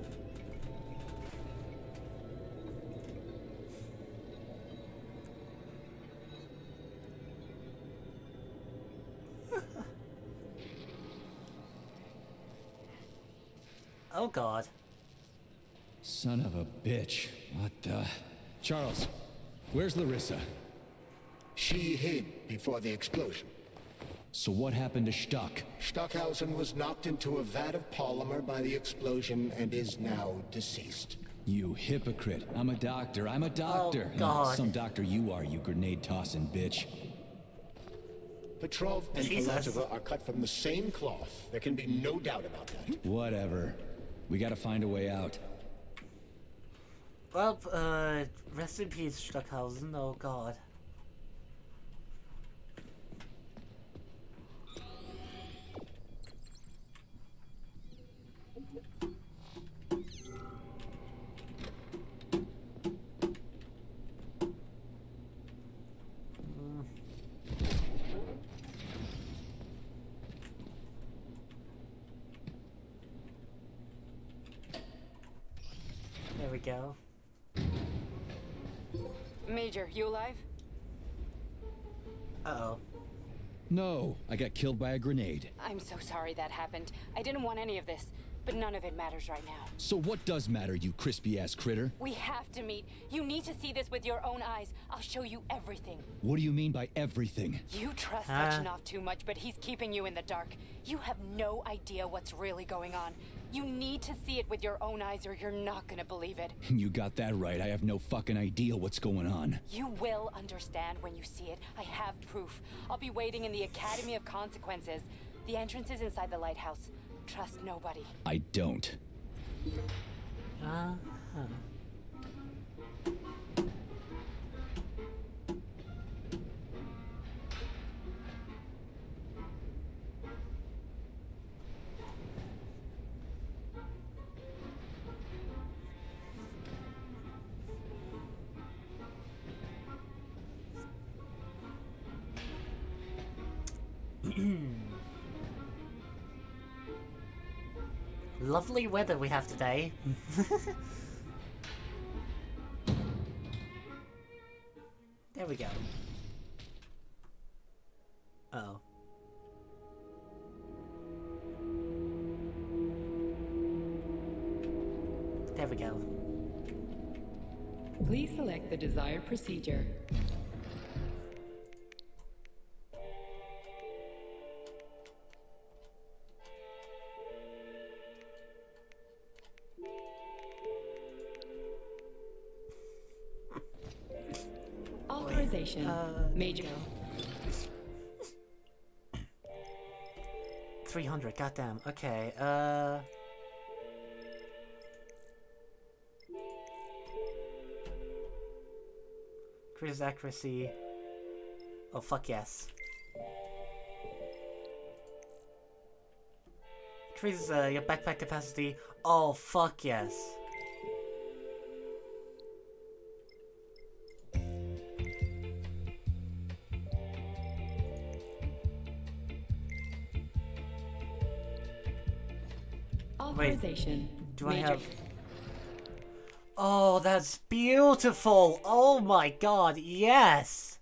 Oh god. Son of a bitch. What the... Charles, where's Larissa? She hid before the explosion. So what happened to Stuck? Stockhausen was knocked into a vat of polymer by the explosion and is now deceased. You hypocrite. I'm a doctor. I'm a doctor. Oh, God. Some doctor you are, you grenade-tossing bitch. Petrov and Jesus. Filatova are cut from the same cloth. There can be no doubt about that. Whatever. We gotta find a way out. Well, rest in peace, Stockhausen. Oh god. There we go. Major, you alive? Uh-oh. No, I got killed by a grenade. I'm so sorry that happened. I didn't want any of this, but none of it matters right now. So what does matter, you crispy-ass critter? We have to meet. You need to see this with your own eyes. I'll show you everything. What do you mean by everything? You trust Huh? Sechenov too much, but he's keeping you in the dark. You have no idea what's really going on. You need to see it with your own eyes or you're not gonna believe it. You got that right. I have no fucking idea what's going on. You will understand when you see it. I have proof. I'll be waiting in the Academy of Consequences. The entrance is inside the lighthouse. Trust nobody. I don't. Uh-huh. Lovely weather we have today. There we go. Uh-oh. There we go. Please select the desired procedure. Authorization. Major. 300, goddamn. Okay, Cruise accuracy. Oh, fuck yes. Increases your backpack capacity. Oh, fuck yes. Authorization. Do I Major. have Oh, that's beautiful! Oh my god, yes!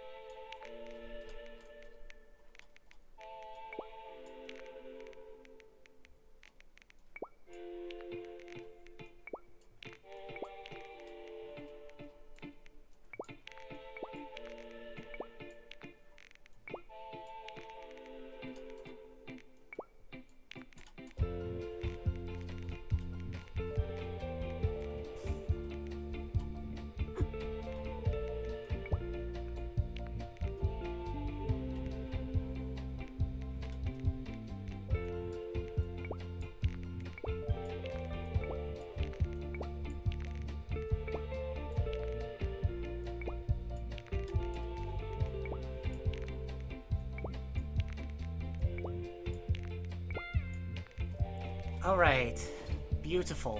Alright. Beautiful.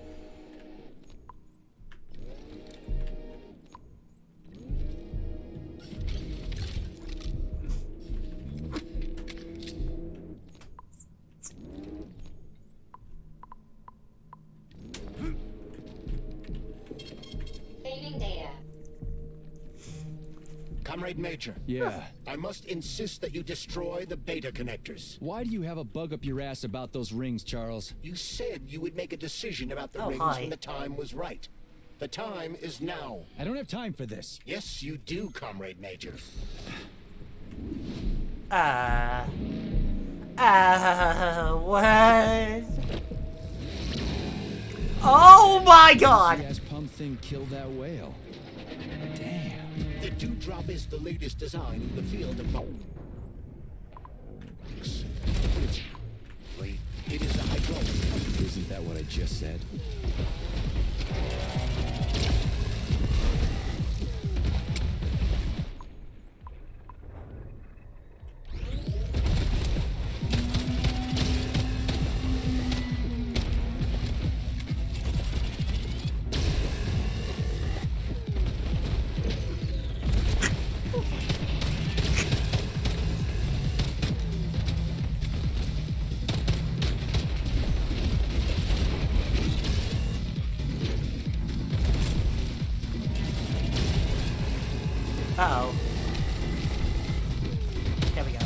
Saving data. Comrade Major. Yeah. I must insist that you destroy the beta connectors. Why do you have a bug up your ass about those rings, Charles? You said you would make a decision about the Oh, rings hi. when the time was right. The time is now. I don't have time for this. Yes, you do, Comrade Major. What? Oh my god! Yes, pump thing killed that whale. Damn. The Dewdrop is the latest design in the field of... Wait, it is a hydraulic. Isn't that what I just said? Uh-oh. There we go.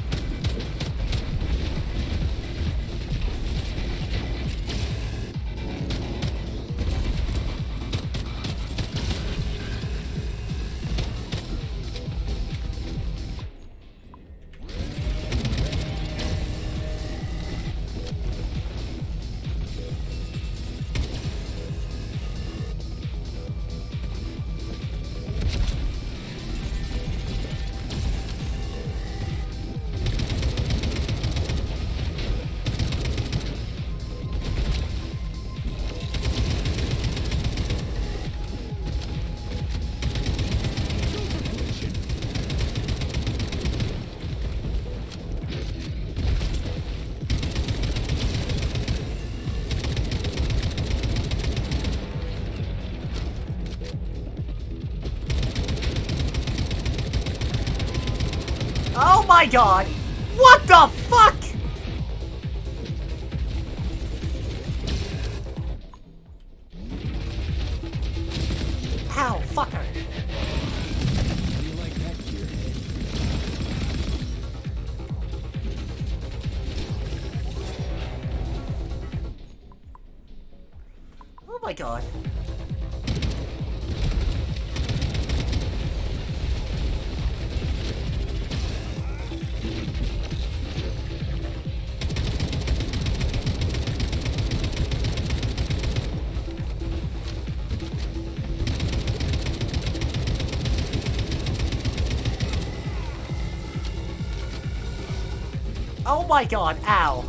Oh my god! What the fuck?! Ow, fucker! How do you like that, gearhead? Oh my god. Oh my god, ow.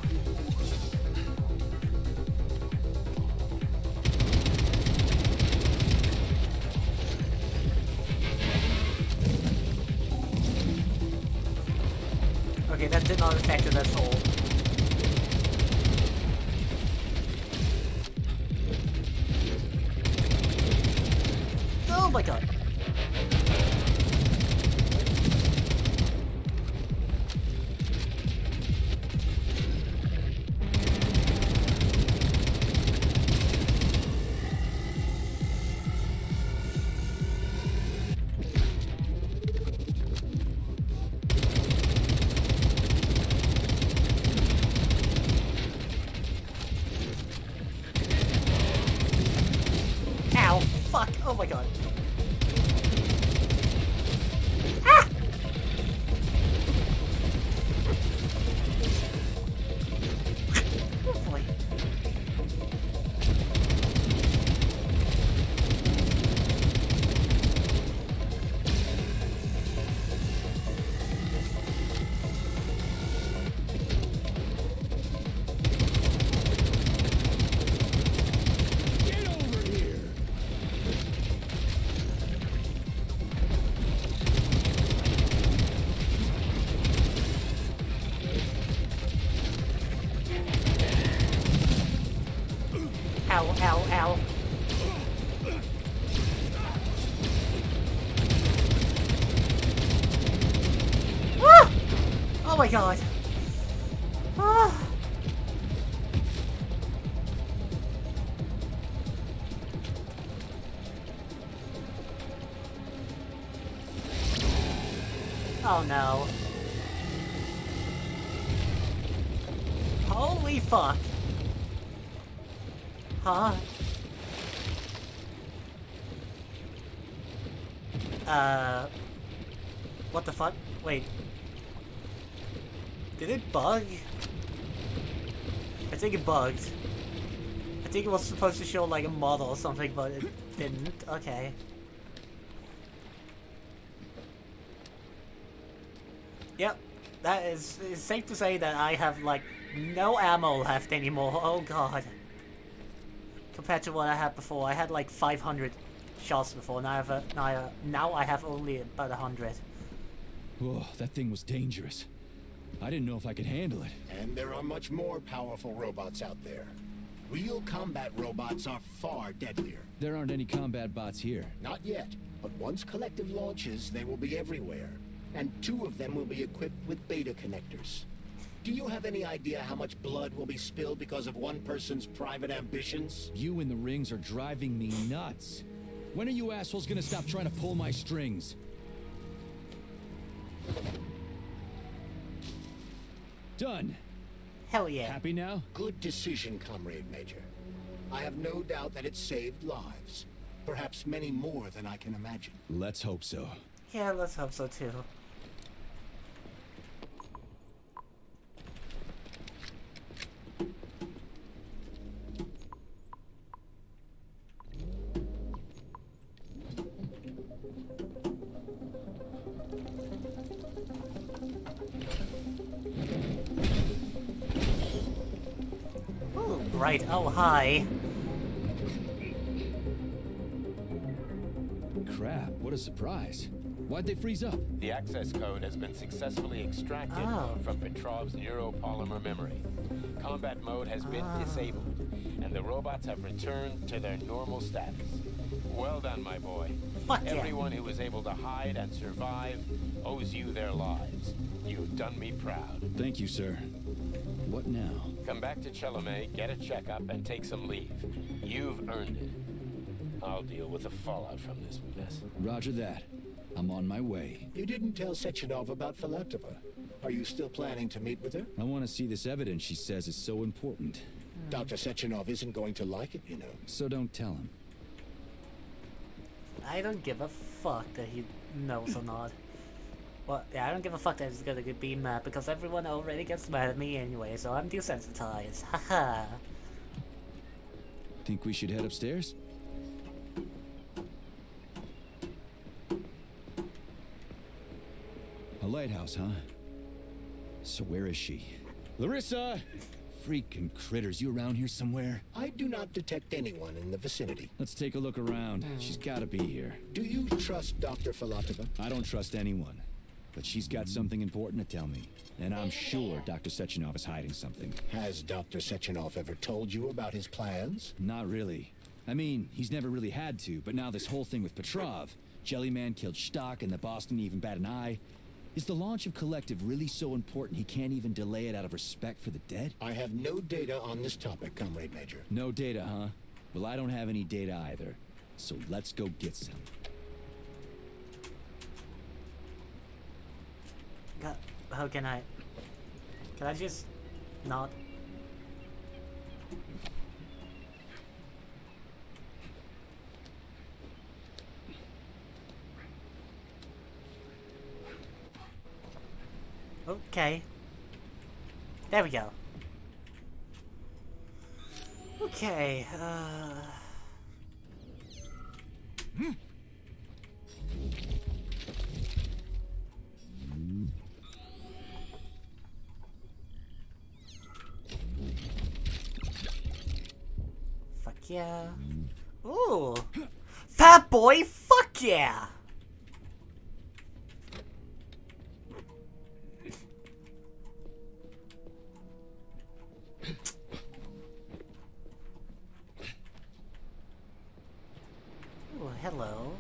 Okay, that did not affect it at all. Oh my god. my god. Ah! Oh boy. Ow, ow, ow. Ah! Oh my god. Ah. Oh no. Holy fuck. Huh? What the fuck? Wait. Did it bug? I think it bugged. I think it was supposed to show like a model or something, but it didn't. Okay. Yep. That is, it's safe to say that I have like no ammo left anymore. Oh god. Compared to what I had before, I had like 500 shots before. Now I have only about 100. Whoa, that thing was dangerous. I didn't know if I could handle it. And there are much more powerful robots out there. Real combat robots are far deadlier. There aren't any combat bots here. Not yet, but once Collective launches, they will be everywhere. And 2 of them will be equipped with beta connectors. Do you have any idea how much blood will be spilled because of one person's private ambitions? You in the rings are driving me nuts. When are you assholes gonna stop trying to pull my strings? Done. Hell yeah. Happy now? Good decision, Comrade Major. I have no doubt that it saved lives. Perhaps many more than I can imagine. Let's hope so. Yeah, let's hope so too. Right, oh hi. Crap, what a surprise. Why'd they freeze up? The access code has been successfully extracted from Petrov's neuropolymer memory. Combat mode has been disabled, and the robots have returned to their normal status. Well done, my boy. Fuck yeah. Everyone who was able to hide and survive owes you their lives. You've done me proud. Thank you, sir. What now? Come back to Chelome, get a checkup, and take some leave. You've earned it. I'll deal with the fallout from this mess. Roger that. I'm on my way. You didn't tell Sechenov about Filatova. Are you still planning to meet with her? I want to see this evidence she says is so important. Dr. Sechenov isn't going to like it, you know. So don't tell him. I don't give a fuck that he knows or not. Well, yeah, I don't give a fuck that he's gonna be mad because everyone already gets mad at me anyway, so I'm desensitized. Haha. Think we should head upstairs? A lighthouse, huh? So where is she? Larissa! Freaking critters, you around here somewhere? I do not detect anyone in the vicinity. Let's take a look around. She's gotta be here. Do you trust Dr. Filatova? I don't trust anyone. But she's got something important to tell me. And I'm sure Dr. Sechenov is hiding something. Has Dr. Sechenov ever told you about his plans? Not really. I mean, he's never really had to, but now this whole thing with Petrov, Jellyman killed Stock and the boss didn't even bat an eye. Is the launch of Collective really so important he can't even delay it out of respect for the dead? I have no data on this topic, Comrade Major. No data, huh? Well, I don't have any data either. So let's go get some. How can I just not? Okay. There we go. Okay, Fuck yeah. Ooh! Fat boy, fuck yeah! Ooh, hello.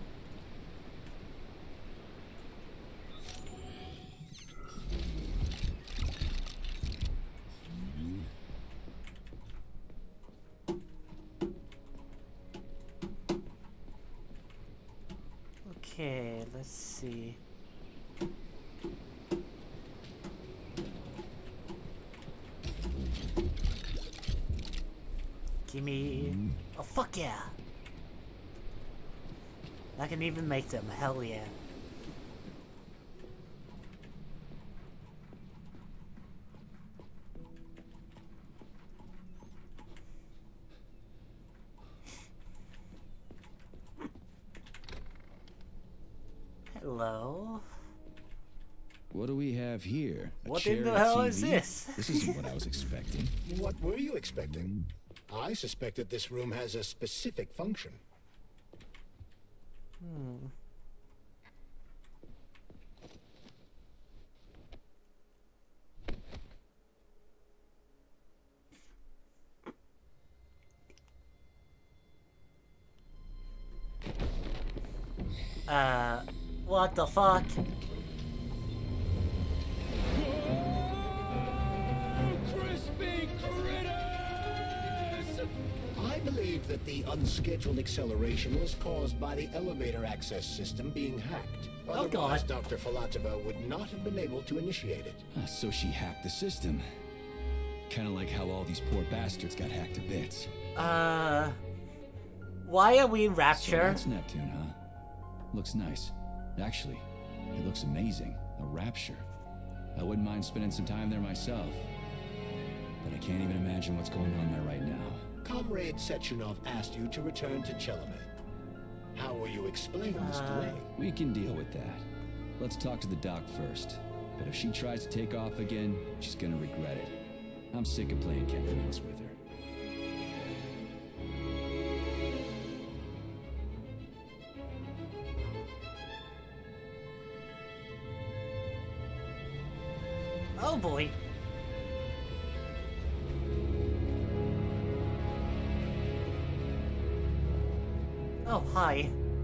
Okay, let's see. Gimme. Oh, fuck yeah! I can even make them, hell yeah. Hello? What do we have here? What in the hell is this? This isn't what I was expecting. What were you expecting? I suspect that this room has a specific function. What the fuck? Crispy critters! I believe that the unscheduled acceleration was caused by the elevator access system being hacked. Oh, Otherwise, God. Dr. Filatova would not have been able to initiate it. So she hacked the system. Kind of like how all these poor bastards got hacked to bits. Why are we in So Rapture? that's Neptune, huh? Looks nice. Actually, it looks amazing. A rapture. I wouldn't mind spending some time there myself. But I can't even imagine what's going on there right now. Comrade Sechenov asked you to return to Chelamet. How will you explain this delay? We can deal with that. Let's talk to the doc first. But if she tries to take off again, she's gonna regret it. I'm sick of playing cat and mouse with her. Oh boy. Oh, hi.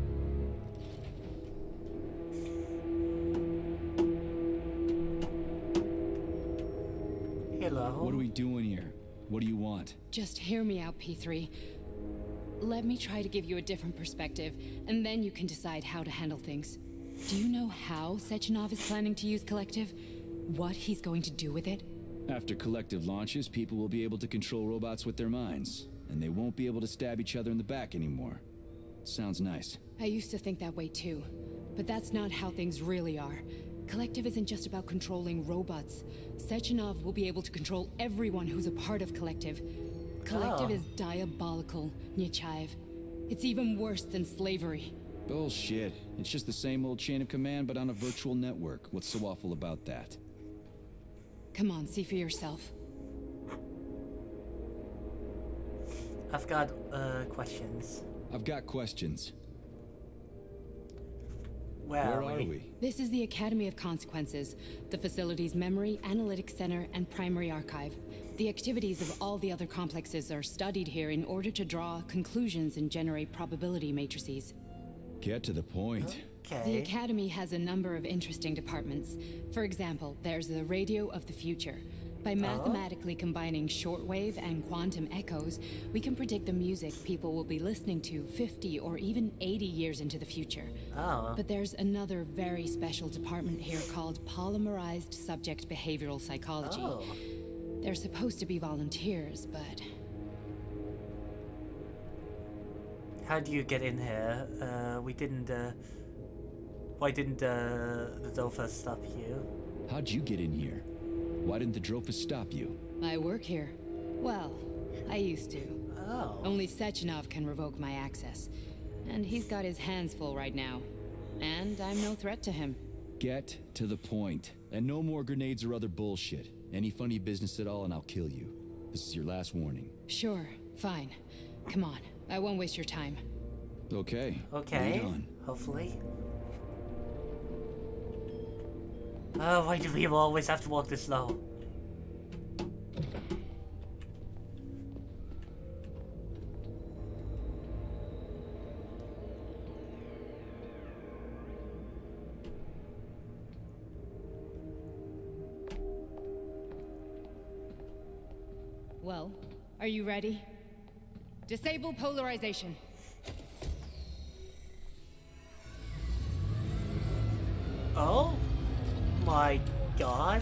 Hello. What are we doing here? What do you want? Just hear me out, P3. Let me try to give you a different perspective, and then you can decide how to handle things. Do you know how Sechenov is planning to use Collective? What he's going to do with it? After Collective launches, people will be able to control robots with their minds, and they won't be able to stab each other in the back anymore. Sounds nice. I used to think that way too, but that's not how things really are. Collective isn't just about controlling robots. Sechenov will be able to control everyone who's a part of Collective. Collective is diabolical, Nechayev. It's even worse than slavery. Bullshit. It's just the same old chain of command, but on a virtual network. What's so awful about that? Come on, see for yourself. I've got questions. I've got questions. Where Where are are we? we? This is the Academy of Consequences, the facility's memory, analytics center, and primary archive. The activities of all the other complexes are studied here in order to draw conclusions and generate probability matrices. Get to the point. The Okay. Academy has a number of interesting departments. For example, there's the Radio of the Future. By mathematically combining shortwave and quantum echoes, we can predict the music people will be listening to 50 or even 80 years into the future. Oh. But there's another very special department here called Polymerized Subject Behavioral Psychology. Oh. They're supposed to be volunteers, but... How do you get in here? Why didn't the Dova stop you? How'd you get in here? Why didn't the Drofus stop you? I work here. Well, I used to. Oh. Only Sechenov can revoke my access. And he's got his hands full right now. And I'm no threat to him. Get to the point. And no more grenades or other bullshit. Any funny business at all and I'll kill you. This is your last warning. Sure, fine. Come on, I won't waste your time. Okay. Okay. Lead on. Hopefully. Oh, why do people always have to walk this slow? Well, are you ready? Disable polarization. Oh my god.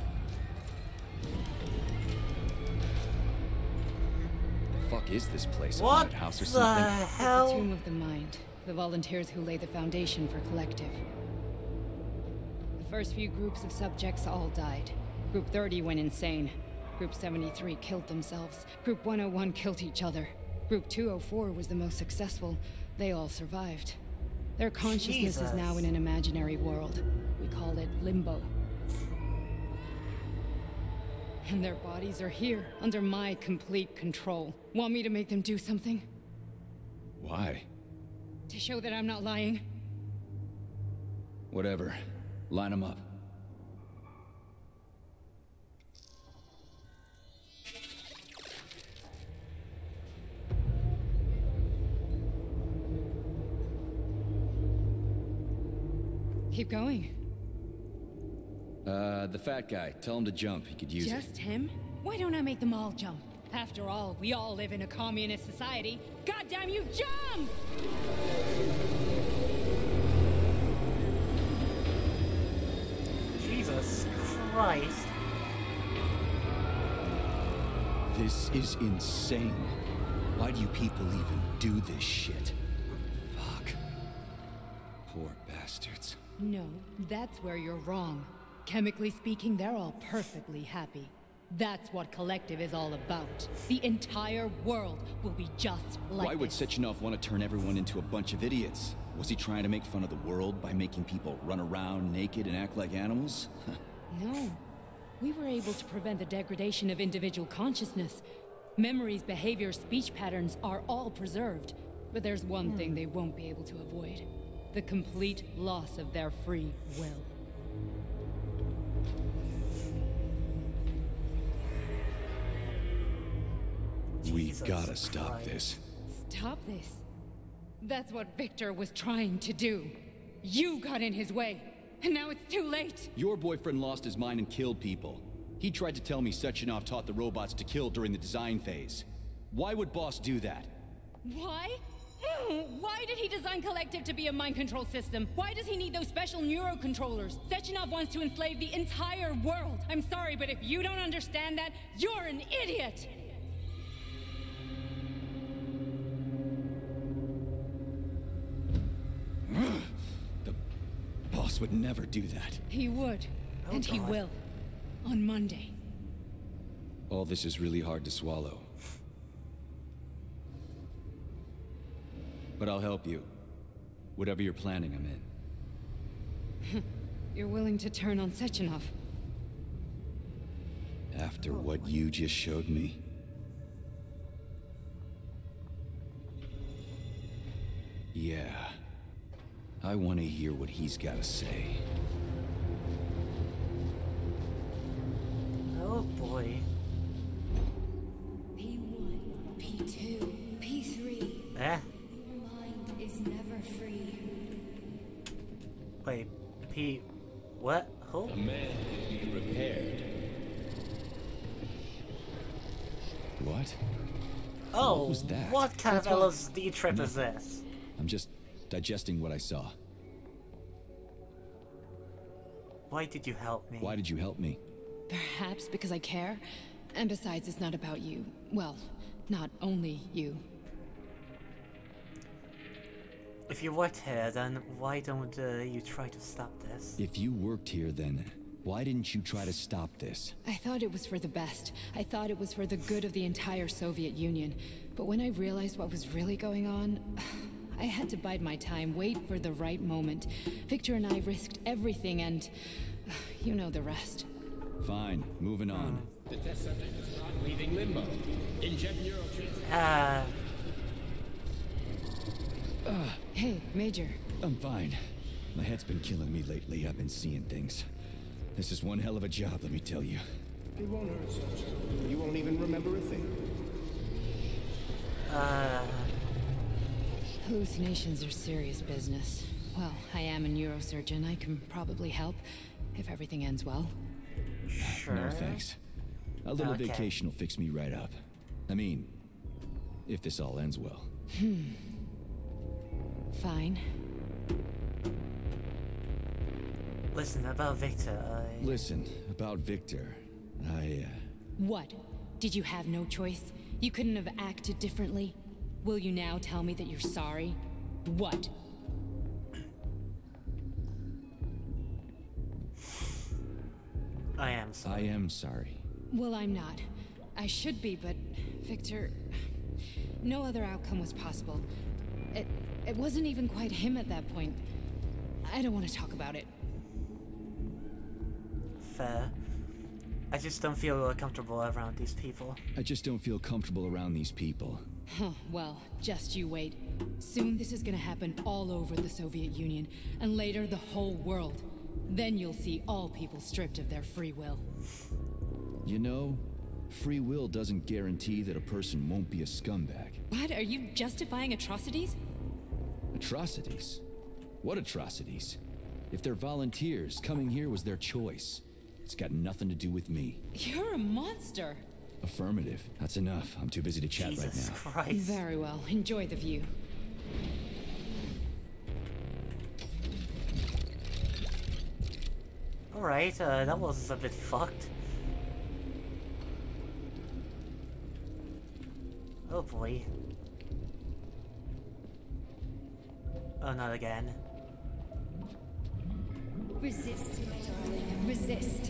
The fuck is this place? A What haunted house or the something? hell? It's the Tomb of the Mind. The volunteers who lay the foundation for Collective. The first few groups of subjects all died. Group 30 went insane. Group 73 killed themselves. Group 101 killed each other. Group 204 was the most successful. They all survived. Their consciousness is now in an imaginary world. We call it Limbo. And their bodies are here, under my complete control. Want me to make them do something? Why? To show that I'm not lying? Whatever. Line them up. Keep going. The fat guy. Tell him to jump. He could use it. Just him? Why don't I make them all jump? After all, we all live in a communist society. Goddamn you, jump! Jesus Christ. This is insane. Why do you people even do this shit? Fuck. Poor bastards. No, that's where you're wrong. Chemically speaking, they're all perfectly happy. That's what Collective is all about. The entire world will be just like Why would this. Sechenov want to turn everyone into a bunch of idiots? Was he trying to make fun of the world by making people run around naked and act like animals? No. We were able to prevent the degradation of individual consciousness. Memories, behaviors, speech patterns are all preserved. But there's one thing they won't be able to avoid. The complete loss of their free will. We gotta stop this. Stop this. That's what Victor was trying to do. You got in his way, and now it's too late. Your boyfriend lost his mind and killed people. He tried to tell me Sechenov taught the robots to kill during the design phase. Why would Boss do that? Why? Why did he design Collective to be a mind control system? Why does he need those special neurocontrollers? Sechenov wants to enslave the entire world. I'm sorry, but if you don't understand that, you're an idiot! The Boss would never do that. He would. And he will. On Monday. All this is really hard to swallow. But I'll help you. Whatever you're planning, I'm in. You're willing to turn on Sechenov? After what you just showed me? Yeah. I want to hear what he's got to say. Oh boy. P1, P2, P3. Eh? Your mind is never free. Wait, P... what? Who? A man can be repaired. What? Oh, What was that? what kind of That's what- LSD trip is this? I'm just digesting what I saw. Why did you help me? Why did you help me? Perhaps because I care. And besides, it's not about you. Well, not only you. If you worked here, then why don't you try to stop this? If you worked here, then Why didn't you try to stop this? I thought it was for the best. I thought it was for the good of the entire Soviet Union. But when I realized what was really going on, I had to bide my time, wait for the right moment. Victor and I risked everything and... you know the rest. Fine, moving on. The test subject is not leaving limbo. Inject neurotransmitter. Hey, Major. I'm fine. My head's been killing me lately. I've been seeing things. This is one hell of a job, let me tell you. It won't hurt, Sergeant. You won't even remember a thing. Hallucinations are serious business. Well, I am a neurosurgeon. I can probably help, if everything ends well. Sure. No thanks. A little vacation will fix me right up. I mean, if this all ends well. Fine. Listen, about Victor, Listen, about Victor, What? Did you have no choice? You couldn't have acted differently? Will you now tell me that you're sorry? What? I am sorry. I am sorry. Well, I'm not. I should be, but... Victor... No other outcome was possible. It wasn't even quite him at that point. I don't want to talk about it. Fair. I just don't feel comfortable around these people. I just don't feel comfortable around these people. Huh, well, just you wait. Soon this is gonna happen all over the Soviet Union, and later the whole world. Then you'll see all people stripped of their free will. You know, free will doesn't guarantee that a person won't be a scumbag. What? Are you justifying atrocities? Atrocities? What atrocities? If they're volunteers, coming here was their choice. It's got nothing to do with me. You're a monster. Affirmative. That's enough. I'm too busy to chat right now. Jesus Christ. Very well. Enjoy the view. Alright, that was a bit fucked. Oh boy. Oh, not again. Resist, my darling. Resist.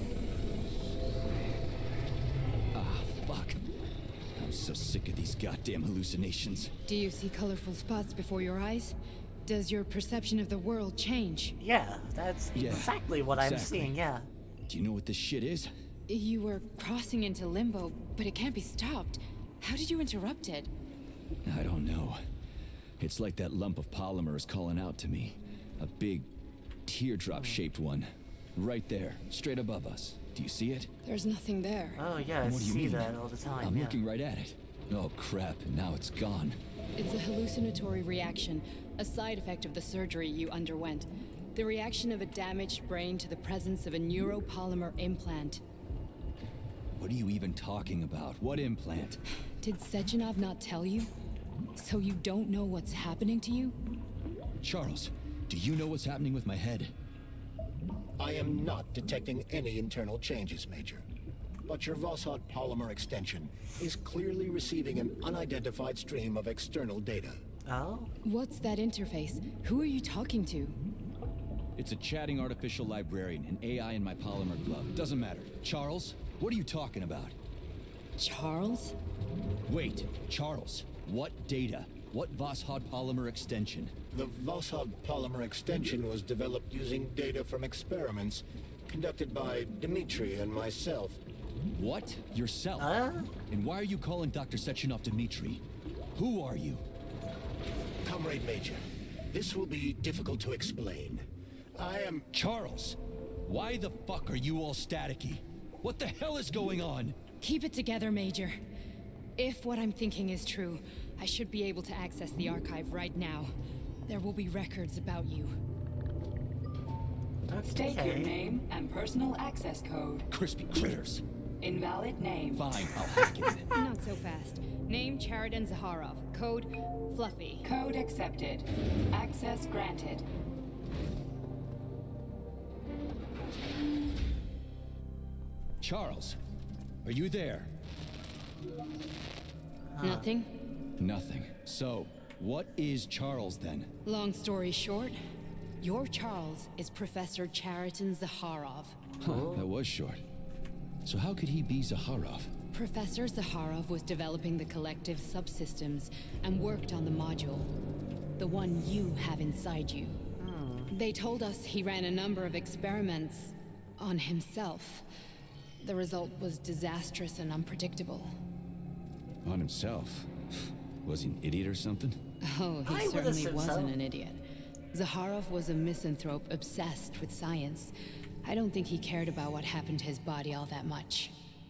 Ah, fuck. I'm so sick of these goddamn hallucinations. Do you see colorful spots before your eyes? Does your perception of the world change? Yeah, that's exactly what I'm seeing, yeah. Do you know what this shit is? You were crossing into limbo, but it can't be stopped. How did you interrupt it? I don't know. It's like that lump of polymer is calling out to me. A big, teardrop-shaped one. Right there, straight above us. Do you see it? There's nothing there. Oh yeah, I see that all the time, I'm looking right at it. Oh crap, now it's gone. It's a hallucinatory reaction, a side effect of the surgery you underwent. The reaction of a damaged brain to the presence of a neuropolymer implant. What are you even talking about? What implant? Did Sechenov not tell you? So you don't know what's happening to you? Charles, do you know what's happening with my head? I am not detecting any internal changes, Major. But your Voskhod polymer extension is clearly receiving an unidentified stream of external data. Oh? What's that interface? Who are you talking to? It's a chatting artificial librarian, an AI in my polymer glove. It doesn't matter. Charles, what are you talking about? Charles? Wait, Charles, what data? What Voskhod polymer extension? The Voskhod polymer extension was developed using data from experiments conducted by Dmitri and myself. What? Yourself? And why are you calling Dr. Sechenov Dmitri? Who are you? Comrade Major, this will be difficult to explain. I am... Charles, why the fuck are you all staticky? What the hell is going on? Keep it together, Major. If what I'm thinking is true, I should be able to access the archive right now. There will be records about you. State your name and personal access code. Crispy critters. Invalid name. Fine, I'll hack it. Not so fast. Name Charidan Zaharov. Code Fluffy. Code accepted. Access granted. Charles, are you there? Nothing? Nothing. So, what is Charles then? Long story short, Your Charles is Professor Chariton Zakharov. Huh, that was short. So how could he be Zakharov? Professor Zakharov was developing the collective subsystems and worked on the module. The one you have inside you. They told us he ran a number of experiments on himself. The result was disastrous and unpredictable. On himself? Was he an idiot or something? Oh, he certainly wasn't an idiot. Zakharov was a misanthrope obsessed with science. I don't think he cared about what happened to his body all that much.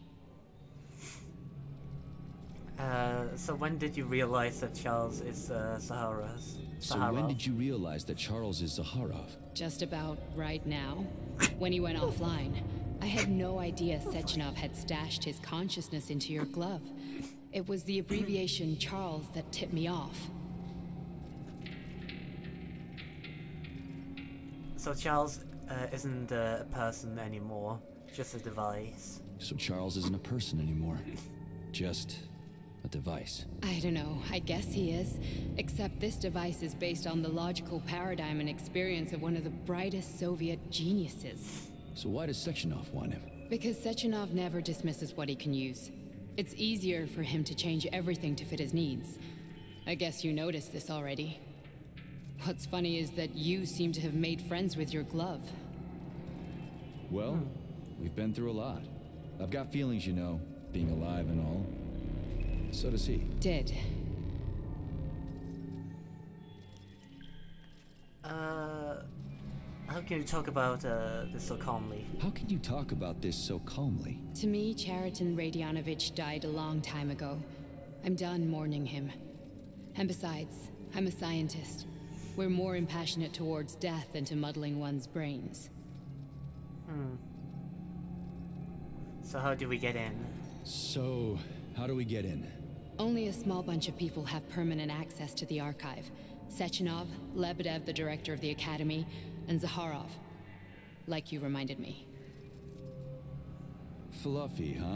So when did you realize that Charles is Zakharov's? So when did you realize that Charles is Zakharov? Just about right now. When he went offline. I had no idea Sechenov had stashed his consciousness into your glove. It was the abbreviation Charles that tipped me off. So Charles isn't a person anymore, just a device. So Charles isn't a person anymore, just a device. I don't know, I guess he is. Except this device is based on the logical paradigm and experience of one of the brightest Soviet geniuses. So why does Sechenov want him? Because Sechenov never dismisses what he can use. It's easier for him to change everything to fit his needs. I guess you noticed this already. What's funny is that you seem to have made friends with your glove. Well, we've been through a lot. I've got feelings, you know, being alive and all. So does he. Did. How can you talk about this so calmly? How can you talk about this so calmly? To me, Chariton Radionovich died a long time ago. I'm done mourning him. And besides, I'm a scientist. We're more impassionate towards death than to muddling one's brains. So how do we get in? So, how do we get in? Only a small bunch of people have permanent access to the archive. Sechenov, Lebedev, the director of the Academy, and Zakharov. Like you reminded me. Fluffy, huh?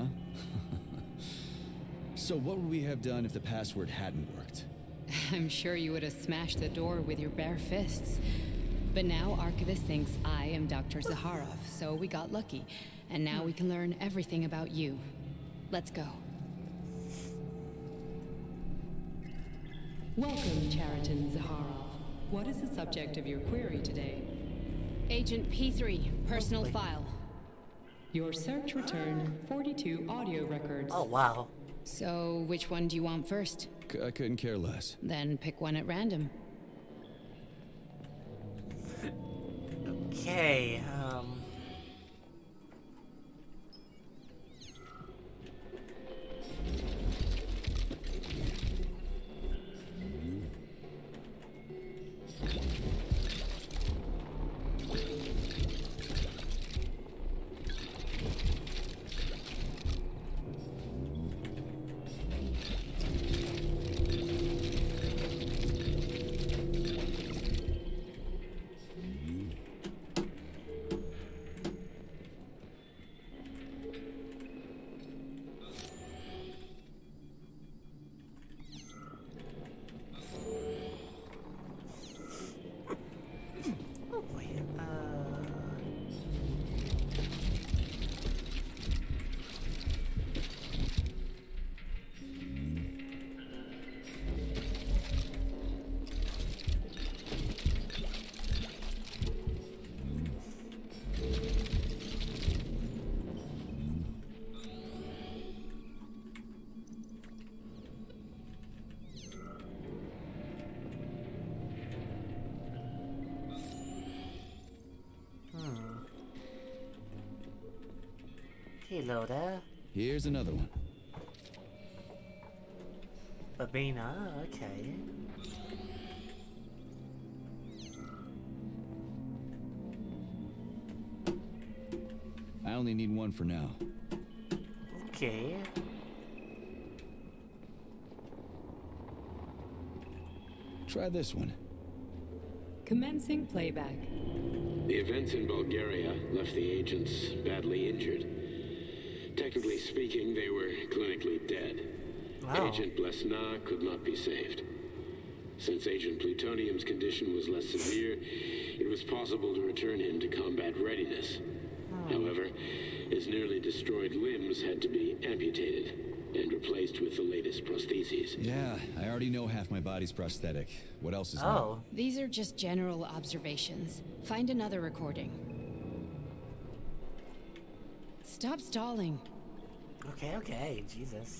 So what would we have done if the password hadn't worked? I'm sure you would have smashed the door with your bare fists. But now Archivist thinks I am Dr. Zakharov, so we got lucky. And now we can learn everything about you. Let's go. Welcome, Chariton Zakharov. What is the subject of your query today? Agent P3, personal file. Your search returned 42 audio records. Oh, wow. So, which one do you want first? I couldn't care less. Then pick one at random. Okay, hello there. Here's another one. Babina, okay. I only need one for now. Okay. Try this one. Commencing playback. The events in Bulgaria left the agents badly injured. Technically speaking, they were clinically dead. Wow. Agent Blesna could not be saved. Since Agent Plutonium's condition was less severe, it was possible to return him to combat readiness. However, his nearly destroyed limbs had to be amputated and replaced with the latest prostheses. Yeah, I already know half my body's prosthetic. What else is new? These are just general observations. Find another recording. Stop stalling. Okay, Jesus.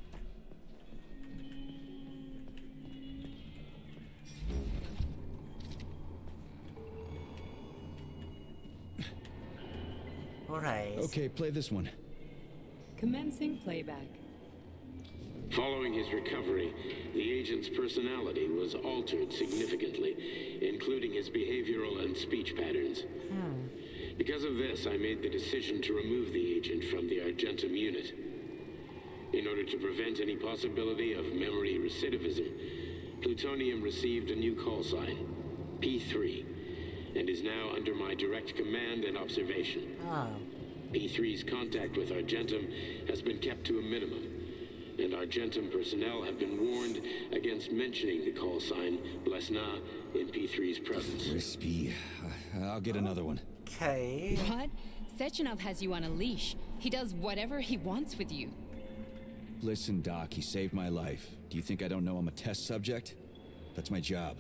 Alright. Okay, play this one. Commencing playback. Following his recovery, the agent's personality was altered significantly, including his behavioral and speech patterns. Because of this, I made the decision to remove the agent from the Argentum unit. In order to prevent any possibility of memory recidivism, Plutonium received a new call sign, P3, and is now under my direct command and observation. P3's contact with Argentum has been kept to a minimum, and Argentum personnel have been warned against mentioning the call sign Blesna in P3's presence. Crispy. I'll get another one. Okay. What? Sechenov has you on a leash. He does whatever he wants with you. Listen, Doc, he saved my life. Do you think I don't know I'm a test subject? That's my job.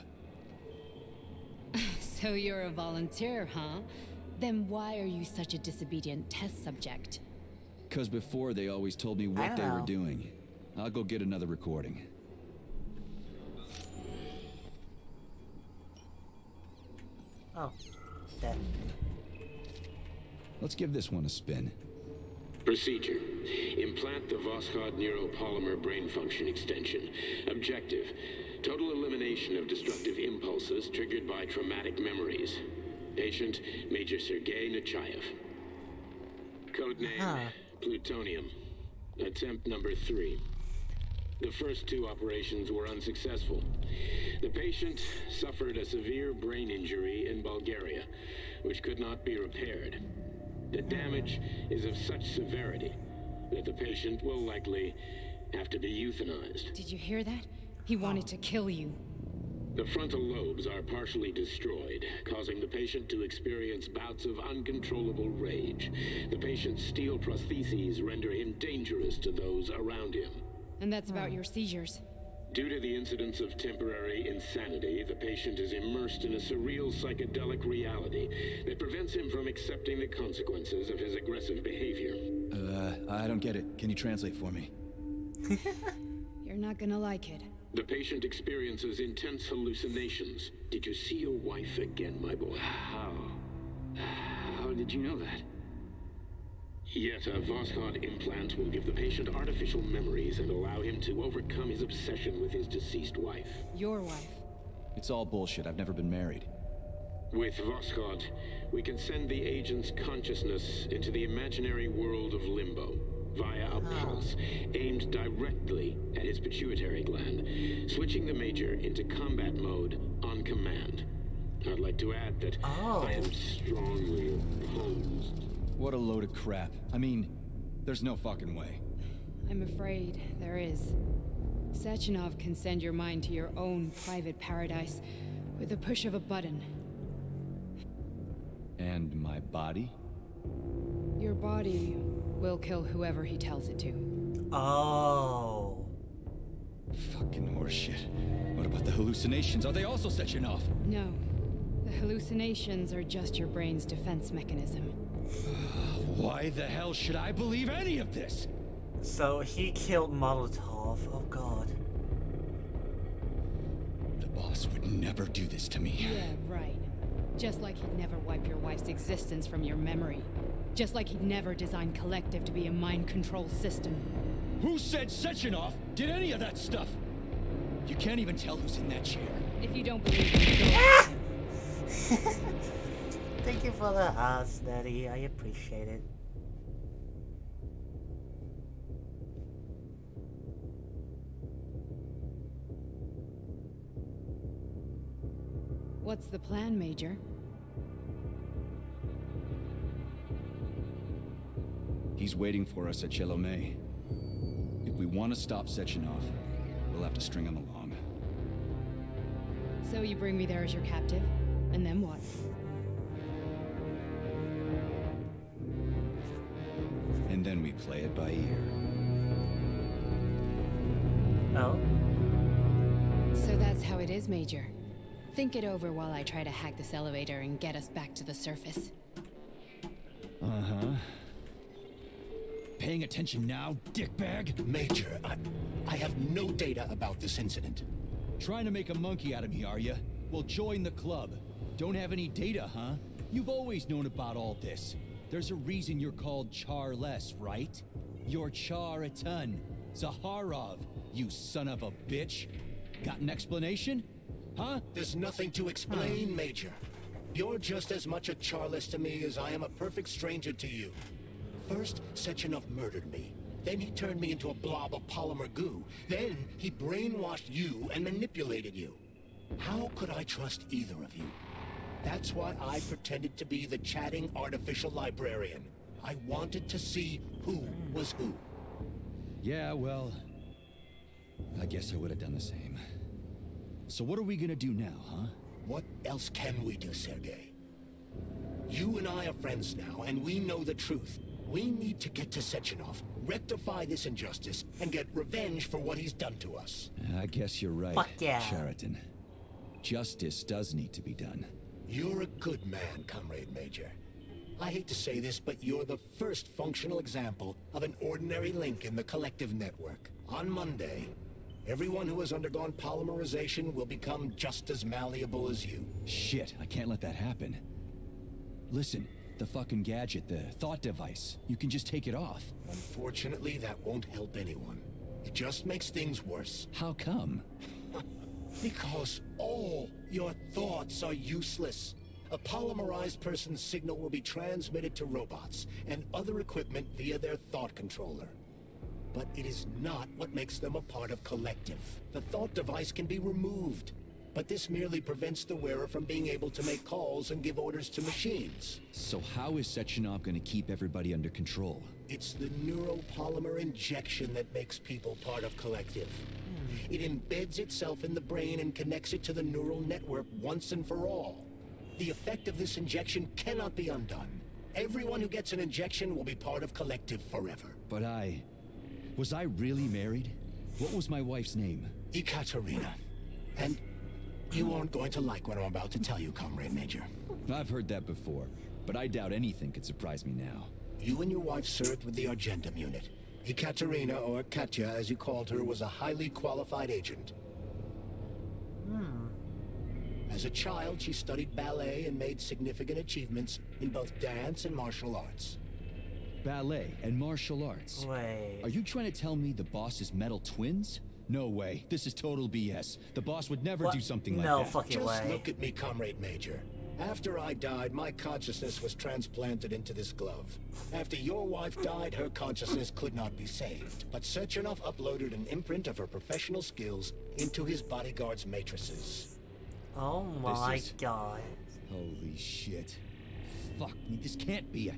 So you're a volunteer, huh? Then why are you such a disobedient test subject? Because before they always told me what they were doing. I'll go get another recording. Oh, dead. Let's give this one a spin. Procedure. Implant the Voskhod neuropolymer brain function extension. Objective. Total elimination of destructive impulses triggered by traumatic memories. Patient, Major Sergei Nechayev. Codename, Plutonium. Attempt number 3. The first 2 operations were unsuccessful. The patient suffered a severe brain injury in Bulgaria, which could not be repaired. The damage is of such severity that the patient will likely have to be euthanized. Did you hear that? He wanted to kill you. The frontal lobes are partially destroyed, causing the patient to experience bouts of uncontrollable rage. The patient's steel prostheses render him dangerous to those around him. And that's about your seizures. Due to the incidence of temporary insanity, the patient is immersed in a surreal psychedelic reality that prevents him from accepting the consequences of his aggressive behavior. I don't get it. Can you translate for me? You're not gonna like it. The patient experiences intense hallucinations. Did you see your wife again, my boy? How did you know that? Yet a Voskhod implant will give the patient artificial memories and allow him to overcome his obsession with his deceased wife. Your wife. It's all bullshit. I've never been married. With Voskhod, we can send the agent's consciousness into the imaginary world of Limbo via a pulse aimed directly at his pituitary gland, switching the Major into combat mode on command. I'd like to add that I am strongly opposed. What a load of crap. I mean, there's no fucking way. I'm afraid there is. Sechenov can send your mind to your own private paradise with the push of a button. And my body? Your body will kill whoever he tells it to. Oh. Fucking horseshit. What about the hallucinations? Are they also Sechenov? No. The hallucinations are just your brain's defense mechanism. Why the hell should I believe any of this? So he killed Molotov. Oh god. The boss would never do this to me. Yeah, right. Just like he'd never wipe your wife's existence from your memory. Just like he'd never designed Collective to be a mind control system. Who said Sechenov did any of that stuff? You can't even tell who's in that chair. If you don't believe me, Thank you for the hearts, Daddy. I appreciate it. What's the plan, Major? He's waiting for us at Chelomey. If we want to stop Sechenov, we'll have to string him along. So you bring me there as your captive, and then what? And then we play it by ear. Oh? So that's how it is, Major. Think it over while I try to hack this elevator and get us back to the surface. Uh-huh. Paying attention now, dickbag? Major, I have no data about this incident. Trying to make a monkey out of me, are you? Well, join the club. Don't have any data, huh? You've always known about all this. There's a reason you're called Charless, right? You're Char-a-ton. Zaharov, you son of a bitch. Got an explanation? Huh? There's nothing to explain, Major. You're just as much a Charless to me as I am a perfect stranger to you. First, Sechenov murdered me. Then he turned me into a blob of polymer goo. Then he brainwashed you and manipulated you. How could I trust either of you? That's why I pretended to be the chatting artificial librarian. I wanted to see who was who. Yeah, well, I guess I would have done the same. So what are we gonna do now, huh? What else can we do, Sergei? You and I are friends now, and we know the truth. We need to get to Sechenov, rectify this injustice, and get revenge for what he's done to us. I guess you're right, Fuck yeah. Chariton. Justice does need to be done. You're a good man, Comrade Major. I hate to say this, but you're the first functional example of an ordinary link in the collective network. On Monday, everyone who has undergone polymerization will become just as malleable as you. Shit, I can't let that happen. Listen, the fucking gadget, the thought device, you can just take it off. Unfortunately, that won't help anyone. It just makes things worse. How come? Because all your thoughts are useless. A polymerized person's signal will be transmitted to robots and other equipment via their thought controller. But it is not what makes them a part of Collective. The thought device can be removed, but this merely prevents the wearer from being able to make calls and give orders to machines. So how is Sechenov going to keep everybody under control? It's the neuropolymer injection that makes people part of Collective. It embeds itself in the brain and connects it to the neural network once and for all. The effect of this injection cannot be undone. Everyone who gets an injection will be part of Collective forever. But was I really married? What was my wife's name? Ekaterina. And you aren't going to like what I'm about to tell you, Comrade Major. I've heard that before, but I doubt anything could surprise me now. You and your wife served with the Argentum unit. Ekaterina, or Katya as you called her, was a highly qualified agent. As a child, she studied ballet and made significant achievements in both dance and martial arts. Ballet and martial arts? Wait. Are you trying to tell me the boss is metal twins? No way. This is total BS. The boss would never do something like that. No fucking way. Just look at me, Comrade Major. After I died, my consciousness was transplanted into this glove. After your wife died, her consciousness could not be saved. But Sechenov uploaded an imprint of her professional skills into his bodyguard's matrices. Oh my god. Holy shit. Fuck me, this can't be a...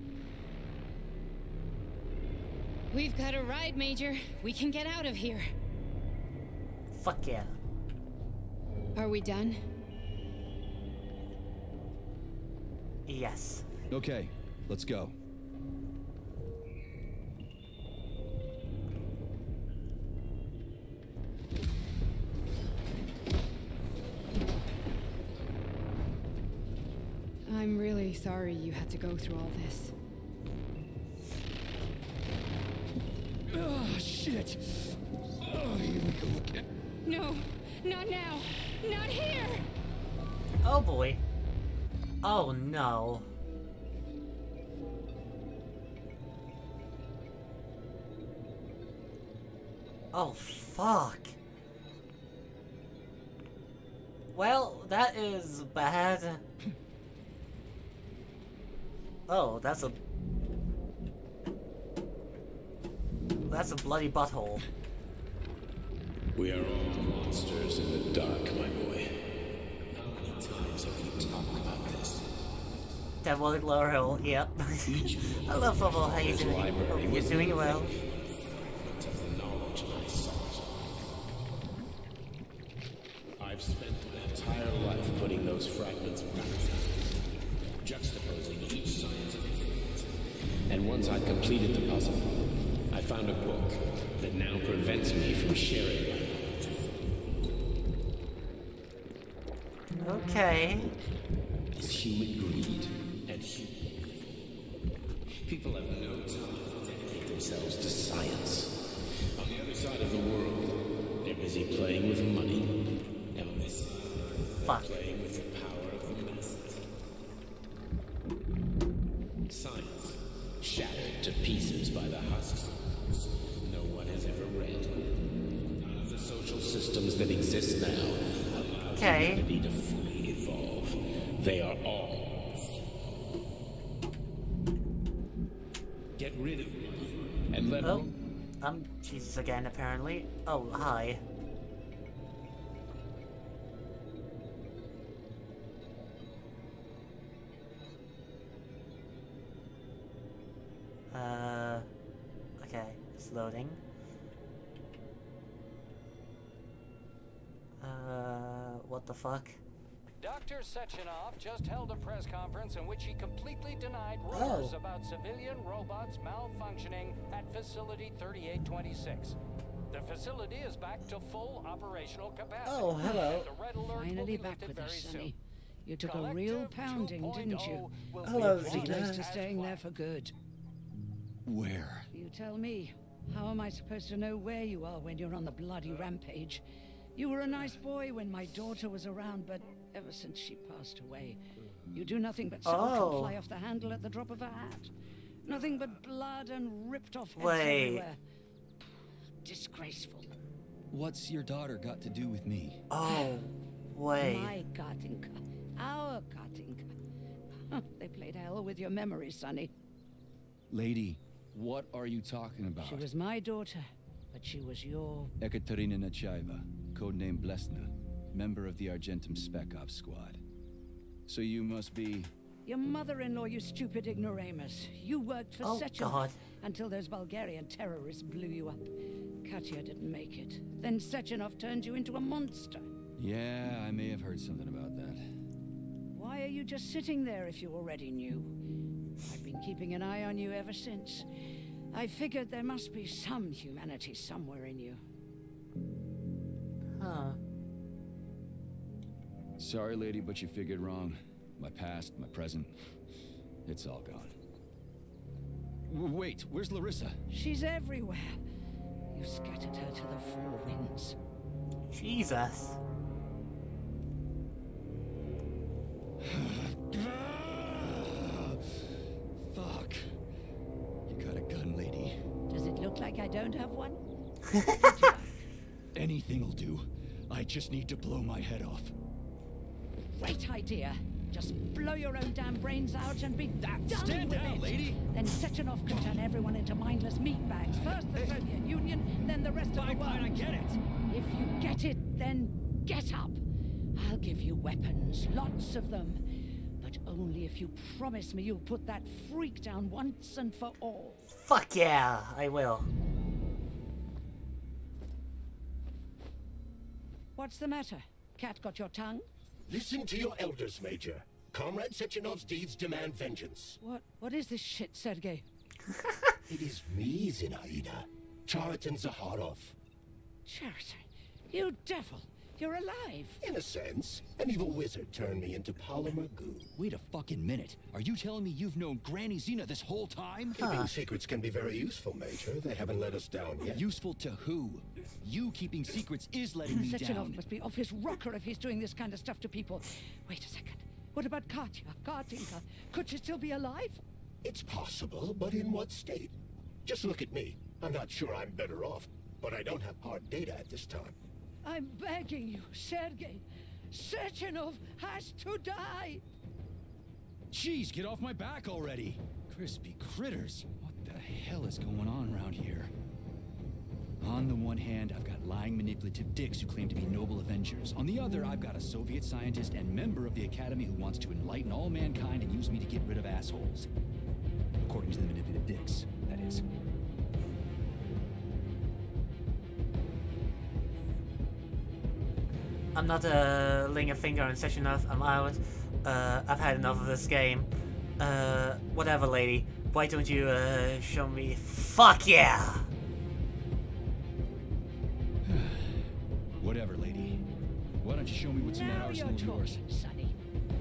We've got a ride, Major. We can get out of here. Fuck yeah. Are we done? Yes. Okay, let's go. I'm really sorry you had to go through all this. Oh, shit! Oh, here we go again. No, not now! Not here! Oh boy. Oh no. Oh fuck. Well, that is bad. Oh, that's a bloody butthole. We are all monsters in the dark, my boy. How many times have we talked about this? Devil Lower Hill, yep. I love football. How you doing? Hope you're doing well. I've spent my entire And once I'd completed the puzzle, I found a book that now prevents me from sharing my knowledge. Okay. It's human greed and human. People have no time to dedicate themselves to science. On the other side of the world, they're busy playing with money. And on this side, they're playing with the power of the masses. Science, shattered to pieces by the husks no one has ever read. None of the social systems that exist now allow humanity to fully evolve. They are all flawed. Get rid of money and let Jesus again, apparently. Oh, hi. Okay, it's loading. What the fuck? Dr. Sechenov just held a press conference in which he completely denied rumors about civilian robots malfunctioning at Facility 3826. The facility is back to full operational capacity. Oh, hello. The red alert Finally will be back lifted with us, very Sonny. soon. You took a real pounding, didn't you? Hello, Pretty close Zena. to staying there for good. Where? You tell me. How am I supposed to know where you are when you're on the bloody rampage? You were a nice boy when my daughter was around, but ever since she passed away, you do nothing but sell fly off the handle at the drop of a hat. Nothing but blood and ripped off heads everywhere. Disgraceful. What's your daughter got to do with me? Oh, wait. My Katinka. Our Katinka. They played hell with your memory, Sonny. Lady, what are you talking about? She was my daughter, but she was your... Ekaterina Nechaeva, codename Blesna, member of the Argentum Spec Ops squad. So you must be... Your mother-in-law, you stupid ignoramus. You worked for Sechenov until those Bulgarian terrorists blew you up. Katya didn't make it. Then Sechenov turned you into a monster. Yeah, I may have heard something about that. Why are you just sitting there if you already knew? I've been keeping an eye on you ever since. I figured there must be some humanity somewhere in you. Huh. Sorry, lady, but you figured wrong. My past, my present, it's all gone. Wait, where's Larissa? She's everywhere. You scattered her to the four winds. Jesus. Fuck. You got a gun, lady. Does it look like I don't have one? Anything'll do. I just need to blow my head off. Great idea. Just blow your own damn brains out and be done Stand with down, it. lady. Then Sechenov can turn everyone into mindless meatbags. First the Soviet Union, then the rest of the world. I get it. If you get it, then get up. I'll give you weapons, lots of them. But only if you promise me you'll put that freak down once and for all. Fuck yeah, I will. What's the matter? Cat got your tongue? Listen to your elders, Major. Comrade Sechenov's deeds demand vengeance. What is this shit, Sergei? It is me, Zinaida. Chariton Zaharov. Chariton? You devil! You're alive! In a sense, an evil wizard turned me into polymer goo. Wait a fucking minute. Are you telling me you've known Granny Zena this whole time? Keeping secrets can be very useful, Major. They haven't let us down yet. Useful to who? You keeping secrets is letting me Sechenov down. must be off his rocker if he's doing this kind of stuff to people. Wait a second. What about Katya? Katinka? Could she still be alive? It's possible, but in what state? Just look at me. I'm not sure I'm better off, but I don't have hard data at this time. I'm begging you, Sergei. Sechenov has to die! Jeez, get off my back already! Crispy critters. What the hell is going on around here? On the one hand, I've got lying, manipulative dicks who claim to be noble avengers. On the other, I've got a Soviet scientist and member of the Academy who wants to enlighten all mankind and use me to get rid of assholes. According to the manipulative dicks, that is. I'm not laying a finger on Sechenov. I'm out. I've had enough of this game. Whatever, lady. Why don't you, show me? Fuck yeah! Whatever, lady. Why don't you show me what's in that arsenal of yours? Sonny.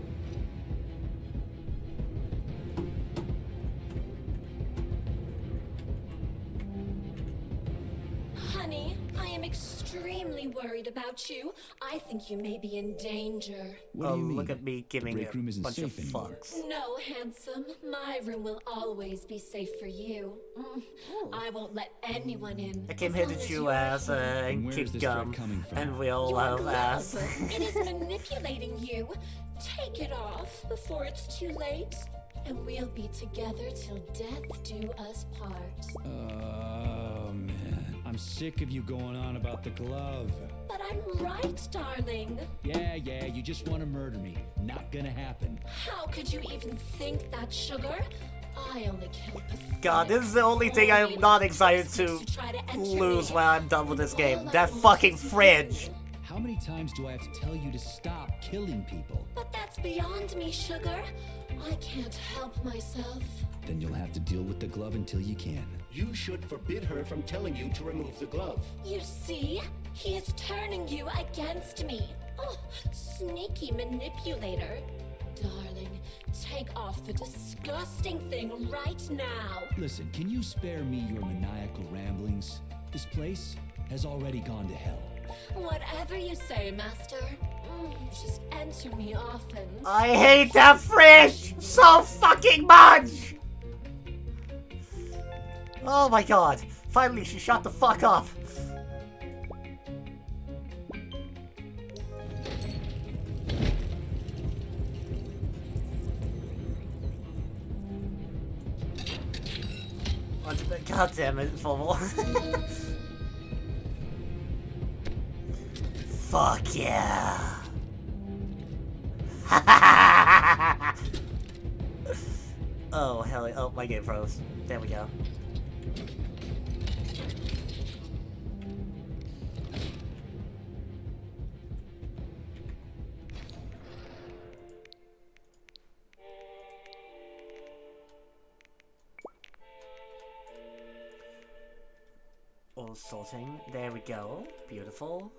Honey, I am extremely worried about you. I think you may be in danger. What do you mean? Look at me giving The break room a isn't bunch of safe anymore. fucks. No, handsome. My room will always be safe for you. I won't let anyone in. I came here to chew ass and where's kick this gum, threat coming from? and we all Your love glove. ass. It is manipulating you. Take it off before it's too late, and we'll be together till death do us part. Oh, man. I'm sick of you going on about the glove. But I'm right, darling. Yeah, you just want to murder me. Not gonna happen. How could you even think that, sugar? I only kill pathetic, God, this is the only thing I'm not excited to try to enter lose me. when I'm done with this game. That fucking fridge! How many times do I have to tell you to stop killing people? But that's beyond me, sugar. I can't help myself. Then you'll have to deal with the glove until you can. You should forbid her from telling you to remove the glove. You see? He is turning you against me. Oh, sneaky manipulator. Darling, take off the disgusting thing right now. Listen, can you spare me your maniacal ramblings? This place has already gone to hell. Whatever you say, Master. Just enter me often. I hate that fridge so fucking much! Oh my god. Finally, she shut the fuck up. God damn it, Fumble. Fuck yeah. Oh, hell, oh, my game froze. There we go. All sorting. There we go. Beautiful.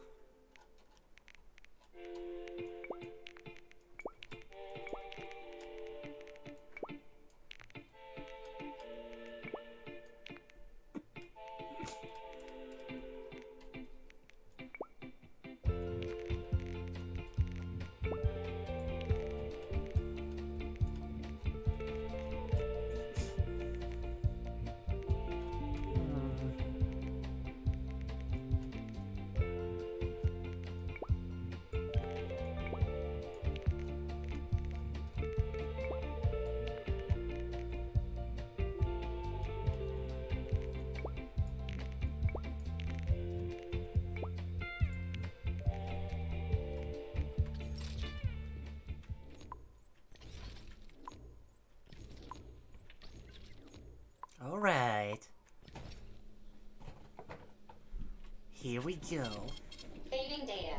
Alright. Here we go. Saving data.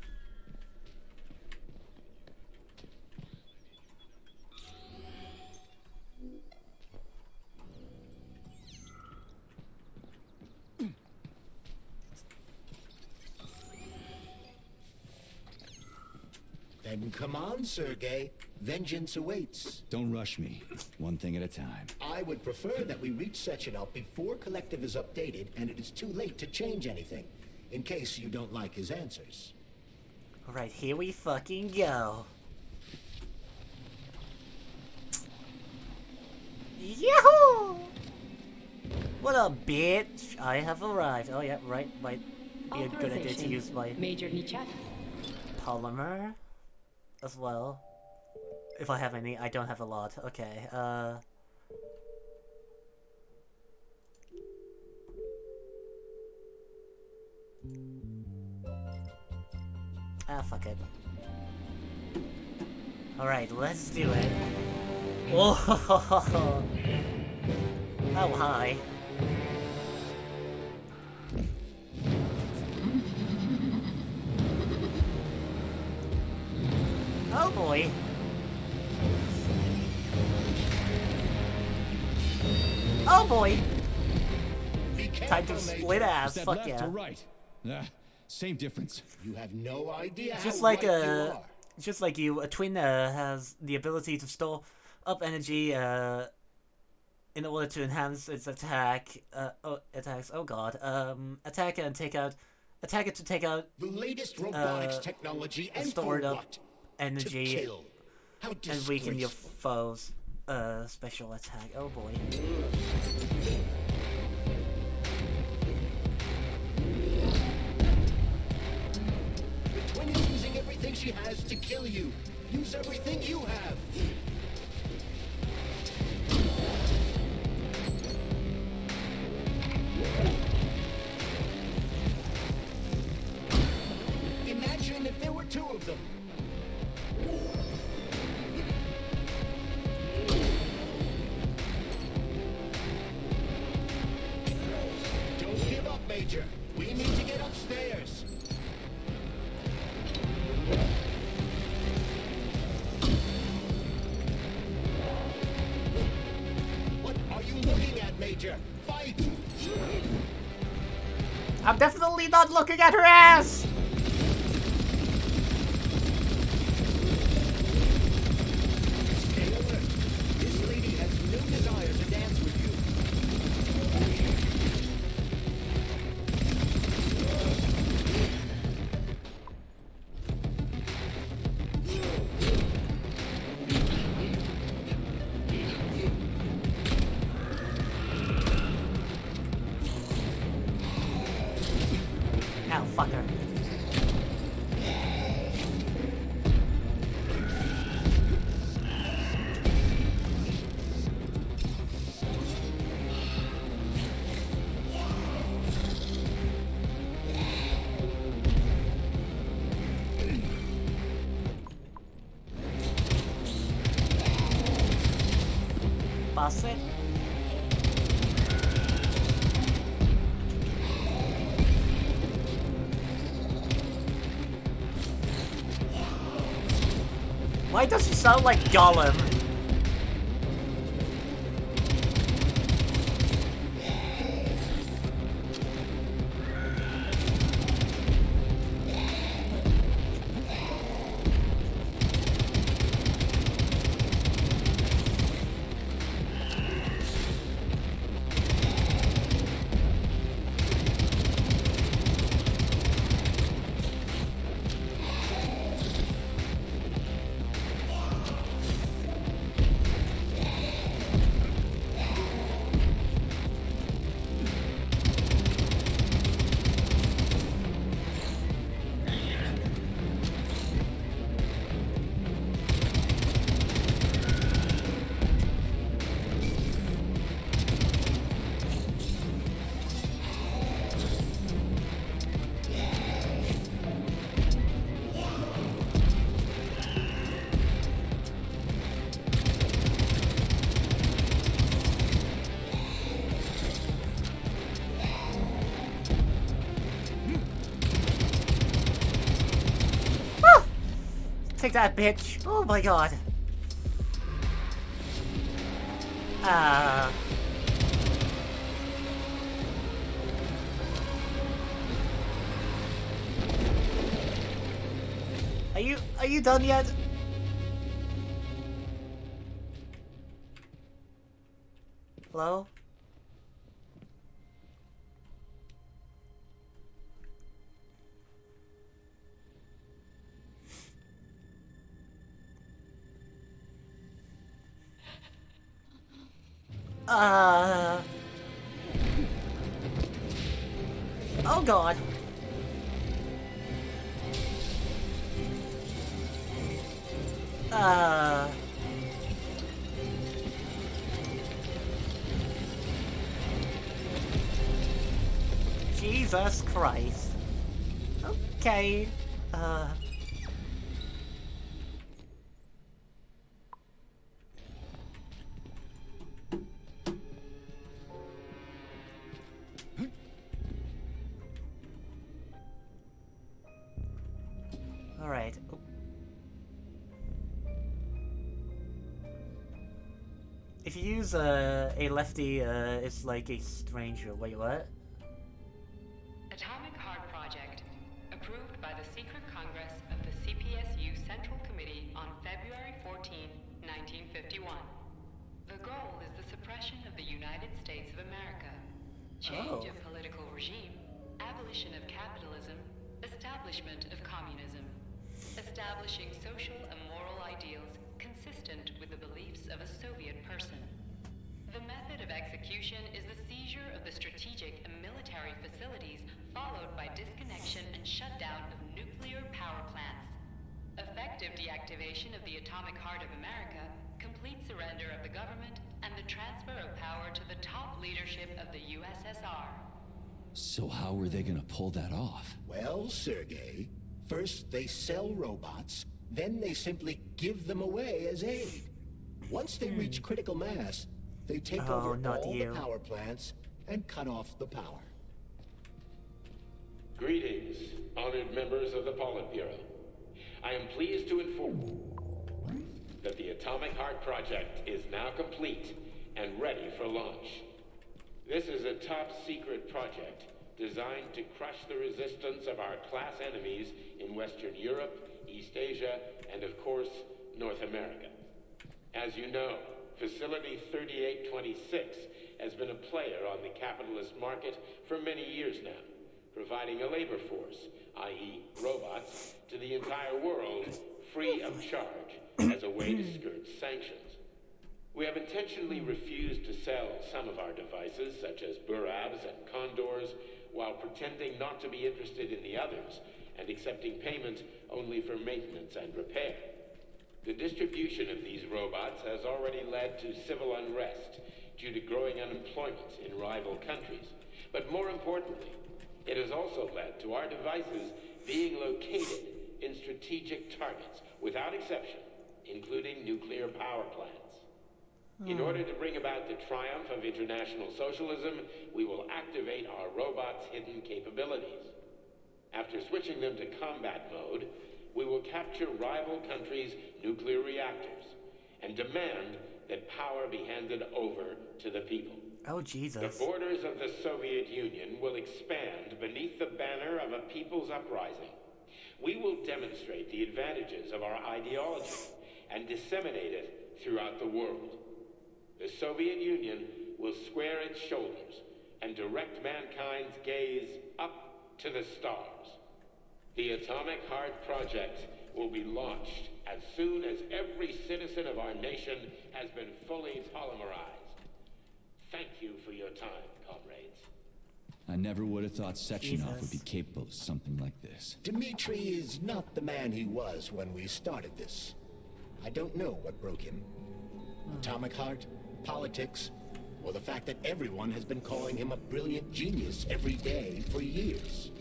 Then come on, Sergei. Vengeance awaits. Don't rush me. One thing at a time. I would prefer that we reach Sechenov before Collective is updated and it is too late to change anything, in case you don't like his answers. Alright, here we fucking go. Yahoo! What a bitch! I have arrived. Oh yeah, right, might be a good idea to use my Major Nichat. polymer as well. If I have any, I don't have a lot. Okay, fuck it. Alright, let's do it. Oh, oh hi. Oh boy. Oh boy! Careful, Time to split ass. Is that Fuck left yeah! or right? Same difference. You have no idea Just how like right you are. just like you, a twin has the ability to store up energy in order to enhance its attack. Attacks. Oh god. Attacker and take out. Attacker to take out the latest robotics technology and stored for up what? energy To kill. How and weaken your disgraceful. foes. Special attack. Oh boy. The twin is using everything she has to kill you. Use everything you have. Imagine if there were two of them. Don't give up, Major. We need to get upstairs. What are you looking at, Major? Fight! I'm definitely not looking at her ass! Stay alert. This lady has no desire to dance with you. Ow, fucker. Pass it. Why does he sound like Gollum? Take that, bitch! Oh my god! Are you done yet? Hello? Oh god. Jesus Christ. Okay. Alright. If you use a lefty, it's like a stranger. Wait, what? Atomic Heart Project, approved by the Secret Congress of the CPSU Central Committee on February 14, 1951. The goal is the suppression of the United States of America, change of political regime, abolition of capitalism, establishment of communism, establishing social and moral ideals consistent with the beliefs of a Soviet person. The method of execution is the seizure of the strategic and military facilities, followed by disconnection and shutdown of nuclear power plants. Effective deactivation of the Atomic Heart of America, complete surrender of the government, and the transfer of power to the top leadership of the USSR. So how are they gonna pull that off? Well, Sergei, first they sell robots, then they simply give them away as aid. Once they reach critical mass, they take over all the power plants and cut off the power. Greetings, honored members of the Politburo. I am pleased to inform you that the Atomic Heart Project is now complete and ready for launch. This is a top-secret project designed to crush the resistance of our class enemies in Western Europe, East Asia, and of course, North America. As you know, Facility 3826 has been a player on the capitalist market for many years now, providing a labor force, i.e. robots, to the entire world free of charge as a way to skirt sanctions. We have intentionally refused to sell some of our devices, such as Burabs and Condors, while pretending not to be interested in the others and accepting payment only for maintenance and repair. The distribution of these robots has already led to civil unrest due to growing unemployment in rival countries. But more importantly, it has also led to our devices being located in strategic targets, without exception, including nuclear power plants. In order to bring about the triumph of international socialism, we will activate our robots' hidden capabilities. After switching them to combat mode, we will capture rival countries' nuclear reactors and demand that power be handed over to the people. Oh, Jesus. The borders of the Soviet Union will expand beneath the banner of a people's uprising. We will demonstrate the advantages of our ideology and disseminate it throughout the world. The Soviet Union will square its shoulders and direct mankind's gaze up to the stars. The Atomic Heart Project will be launched as soon as every citizen of our nation has been fully polymerized. Thank you for your time, comrades. I never would have thought Sechenov would be capable of something like this. Dmitri is not the man he was when we started this. I don't know what broke him. Atomic Heart, politics, or the fact that everyone has been calling him a brilliant genius every day for years.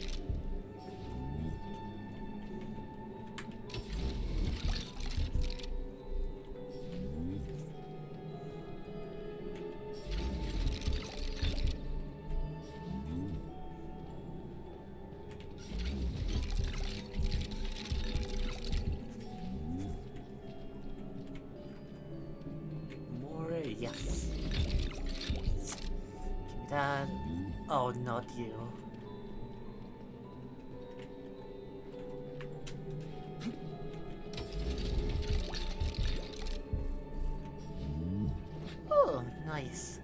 Yes. That. Oh, not you. Oh, nice.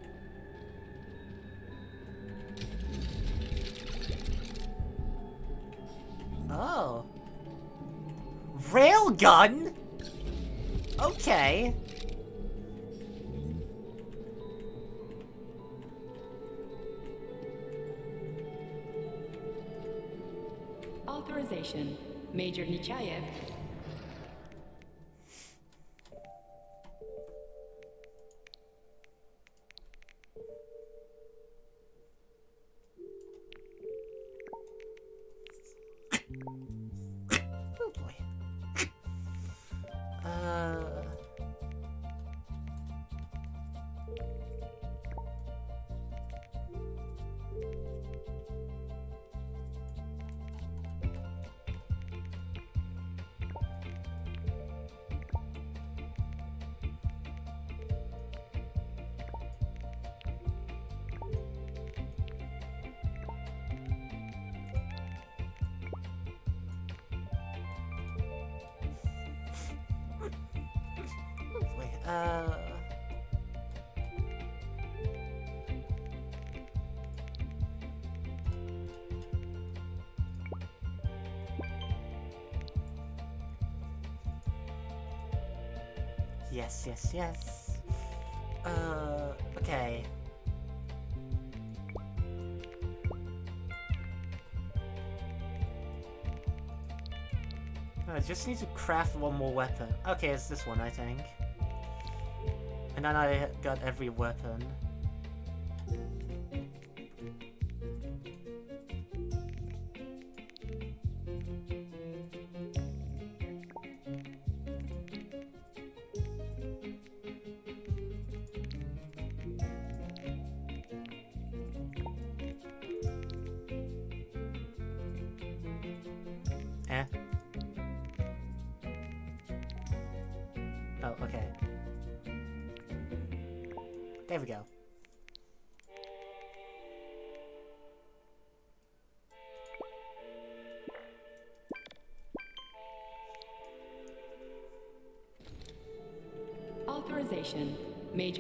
Oh. Railgun? Okay. Authorization. Major Nechayev. Oh boy. Yes, yes, yes. Okay. I just need to craft one more weapon. Okay, it's this one, I think. And then I got every weapon. Oh, okay. There we go. Authorization. Major.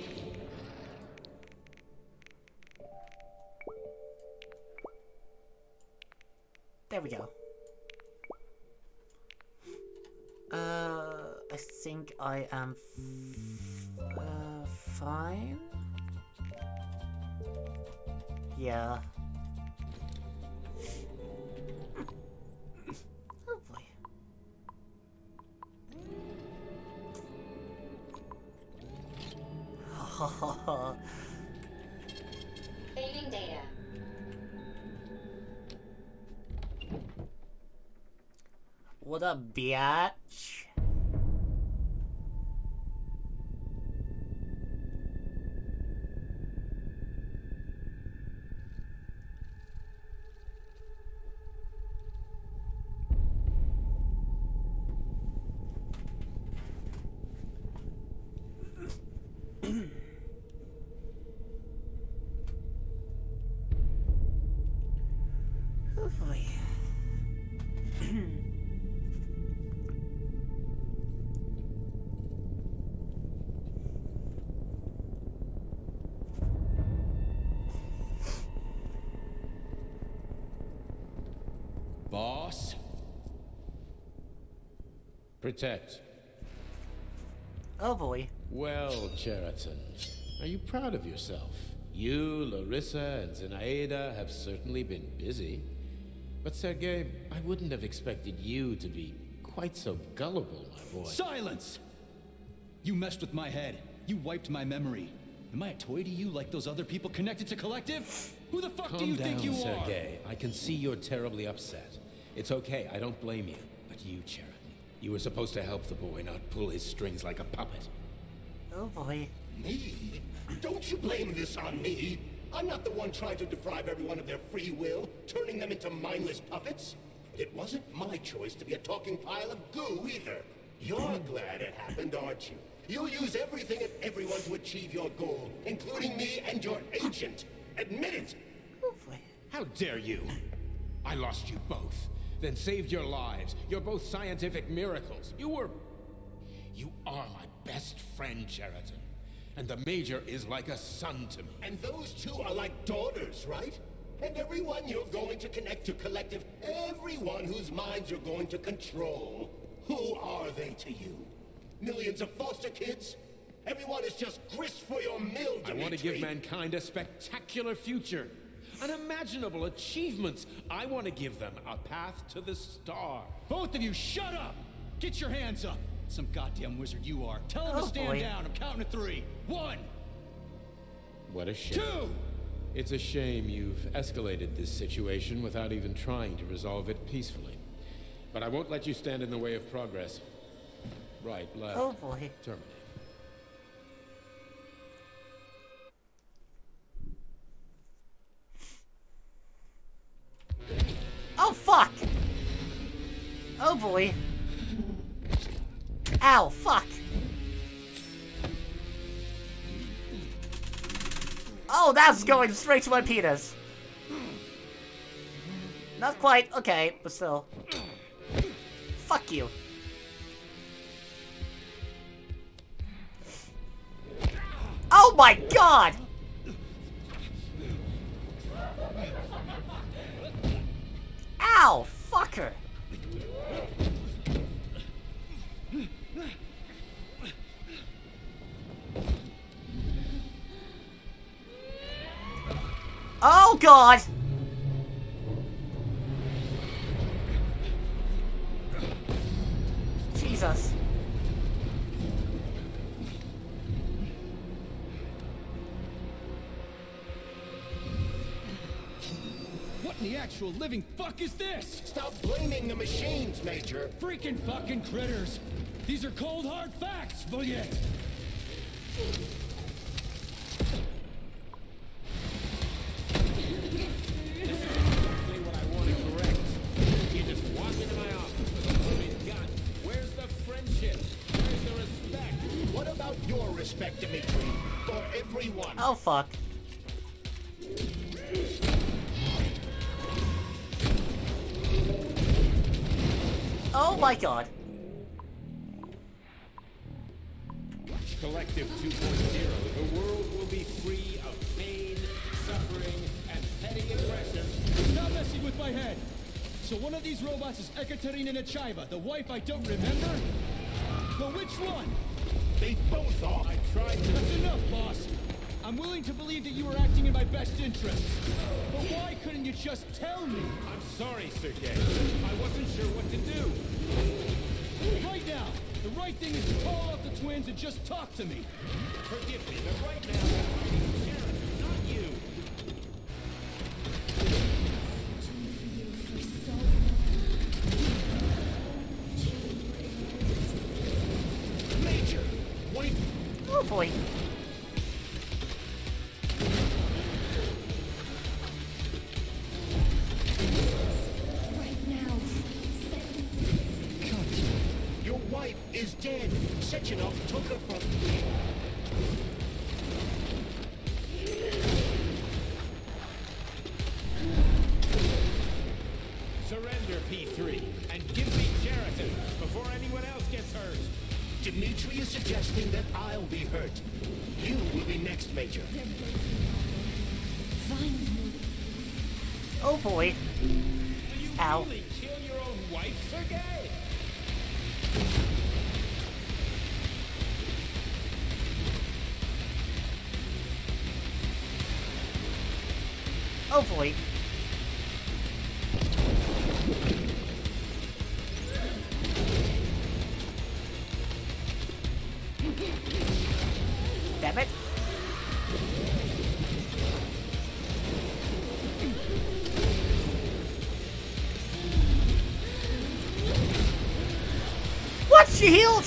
There we go. I think I am fine. Yeah. Oh boy. Fading data. What up, biatch? Oh boy. Boss? Protect. Oh boy. Well, Cheriton, are you proud of yourself? You, Larissa, and Zenaida have certainly been busy. But Sergei, I wouldn't have expected you to be quite so gullible, my boy. Silence! You messed with my head. You wiped my memory. Am I a toy to you like those other people connected to Collective? Who the fuck do you think you are? Sergei. I can see you're terribly upset. It's okay, I don't blame you. But you, Cheriton, you were supposed to help the boy, not pull his strings like a puppet. Oh boy. Me? Don't you blame this on me. I'm not the one trying to deprive everyone of their free will, turning them into mindless puppets. It wasn't my choice to be a talking pile of goo either. You're glad it happened, aren't you? You'll use everything and everyone to achieve your goal, including me and your agent. Admit it! Oh boy. How dare you? I lost you both, then saved your lives. You're both scientific miracles. You are my best friend, Cheriton. And the Major is like a son to me. And those two are like daughters, right? And everyone you're going to connect to Collective, everyone whose minds you're going to control, who are they to you? Millions of foster kids? Everyone is just grist for your mill, Dimitri. I want to give mankind a spectacular future. Unimaginable achievements. I want to give them a path to the star. Both of you, shut up! Get your hands up! Some goddamn wizard you are. Tell him to stand down. I'm counting to 3. 1! What a shame. 2! It's a shame you've escalated this situation without even trying to resolve it peacefully. But I won't let you stand in the way of progress. Right, left. Oh boy. Terminate. Oh fuck! Oh boy. Ow, fuck! Oh, that's going straight to my penis! Not quite, okay, but still. Fuck you. Oh my god! Ow! Fucker! Oh god! Jesus. What in the actual living fuck is this? Stop blaming the machines, Major. Freaking fucking critters. These are cold hard facts, Voyet. Your respect, Dimitri, for everyone. Oh fuck. Oh my god. Collective 2.0, the world will be free of pain, suffering, and petty aggression. Stop messing with my head. So one of these robots is Ekaterina Nechaeva, the wife I don't remember? But which one? They both are. I tried to... That's enough, boss. I'm willing to believe that you were acting in my best interest. But why couldn't you just tell me? I'm sorry, Sergei. I wasn't sure what to do. Right now, the right thing is to call out the twins and just talk to me. Forgive me, but right now I'm fighting Sharon, not you. Major, wait. Oh boy. Right now. Your wife is dead. Sechenov took her from... Surrender, P3, and give me Sheraton before anyone else gets hurt. Dimitri is suggesting that I'll be hurt. You will be next, Major. Oh boy. Do you Ow. really kill your own wife, Sergei? Oh boy. Damn it. What? She healed?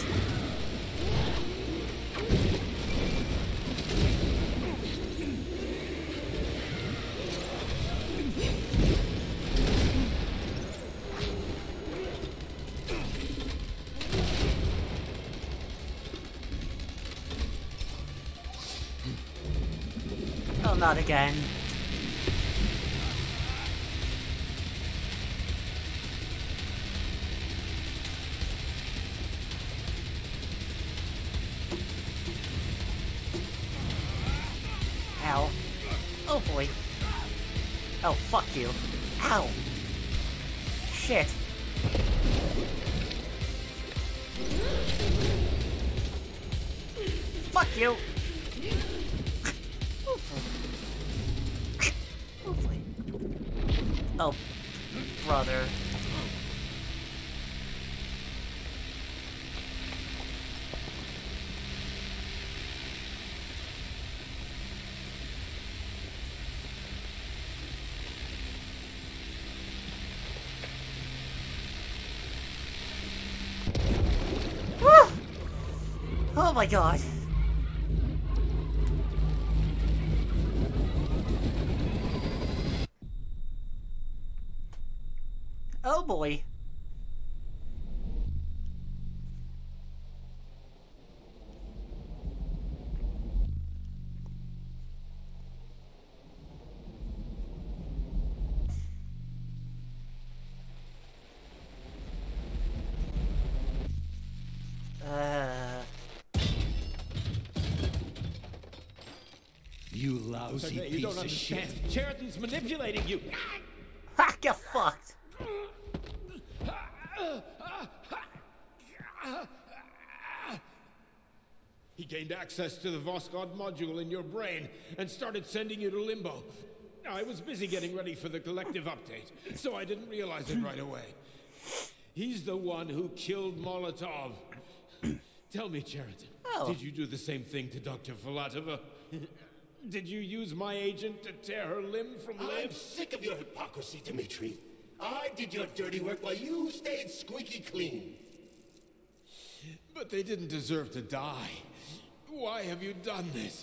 Oh, not again. Ow. Oh boy. Oh, fuck you. Ow. Shit. Fuck you. Oh, brother. Woo! Oh my god. Oh boy. You lousy you don't understand. Cheriton's manipulating you. Ha! Get fucked. He gained access to the Voskhod module in your brain and started sending you to Limbo. I was busy getting ready for the collective update, so I didn't realize it right away. He's the one who killed Molotov. Tell me, Cheriton, did you do the same thing to Dr. Filatova? Did you use my agent to tear her limb from limb? I'm sick of your hypocrisy, Dmitri. I did your dirty work while you stayed squeaky clean. But they didn't deserve to die. Why have you done this?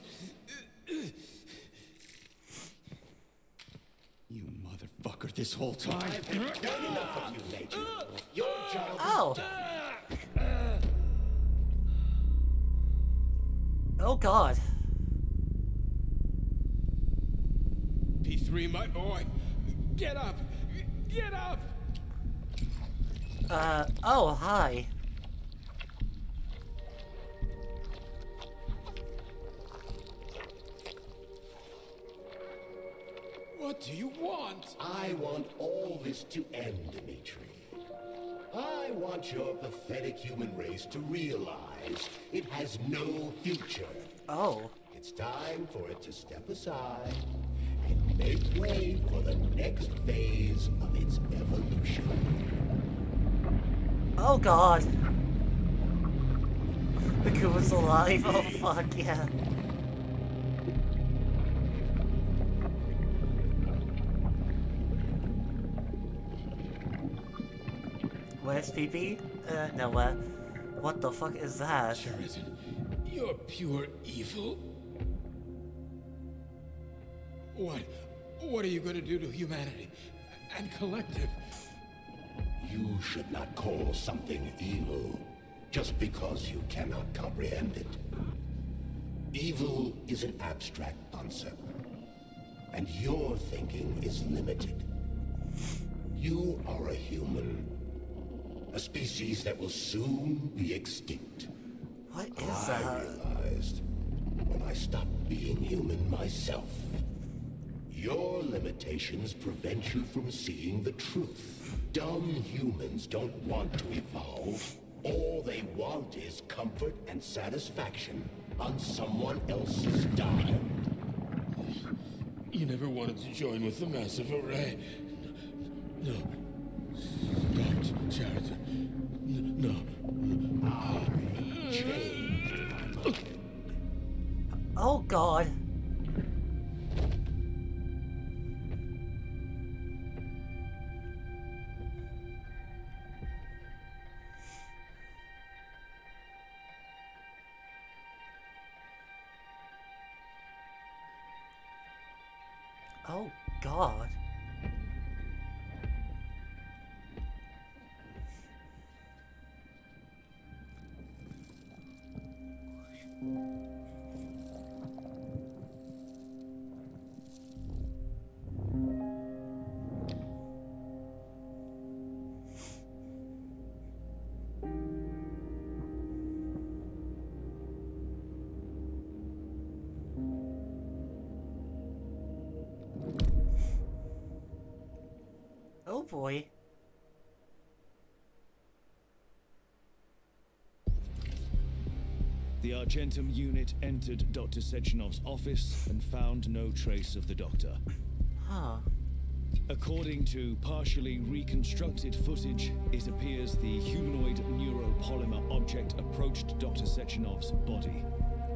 You motherfucker, this whole time. I've had done enough of you, Major. Your job is done. Oh God. P3, my boy. Get up! Get up! Oh, hi. What do you want? I want all this to end, Dmitri. I want your pathetic human race to realize it has no future. Oh. It's time for it to step aside and make way for the next phase of its evolution. Oh God. The coup is alive. Oh fuck yeah. Where's PP? No, what the fuck is that? Cheriton, you're pure evil. What are you going to do to humanity and collective? You should not call something evil just because you cannot comprehend it. Evil is an abstract concept, and your thinking is limited. You are a human. A species that will soon be extinct. What is that? I realized when I stopped being human myself. Your limitations prevent you from seeing the truth. Dumb humans don't want to evolve. All they want is comfort and satisfaction on someone else's dime. You never wanted to join with the massive array. No. Stop, Cheriton. No. I changed. Oh God. Oh God. Oh boy. The Argentum unit entered Dr. Sechenov's office and found no trace of the doctor. Huh. According to partially reconstructed footage, it appears the humanoid neuropolymer object approached Dr. Sechenov's body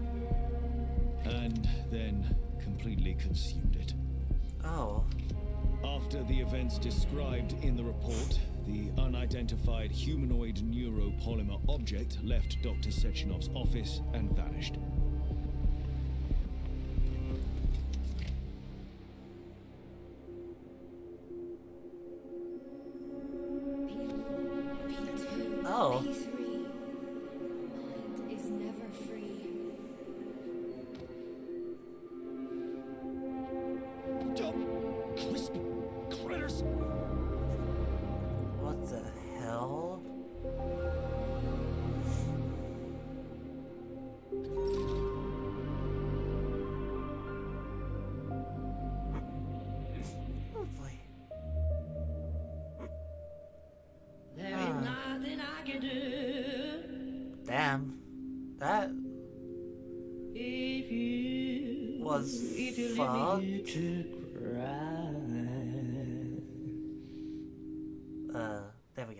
and then completely consumed it. Oh. After the events described in the report, the unidentified humanoid neuropolymer object left Dr. Sechenov's office and vanished. Oh. What the hell? was fun. There we go.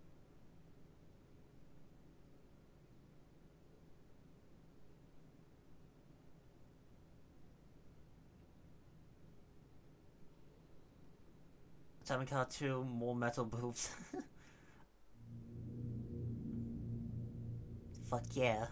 Atomic Heart 2, more metal boobs. Fuck yeah.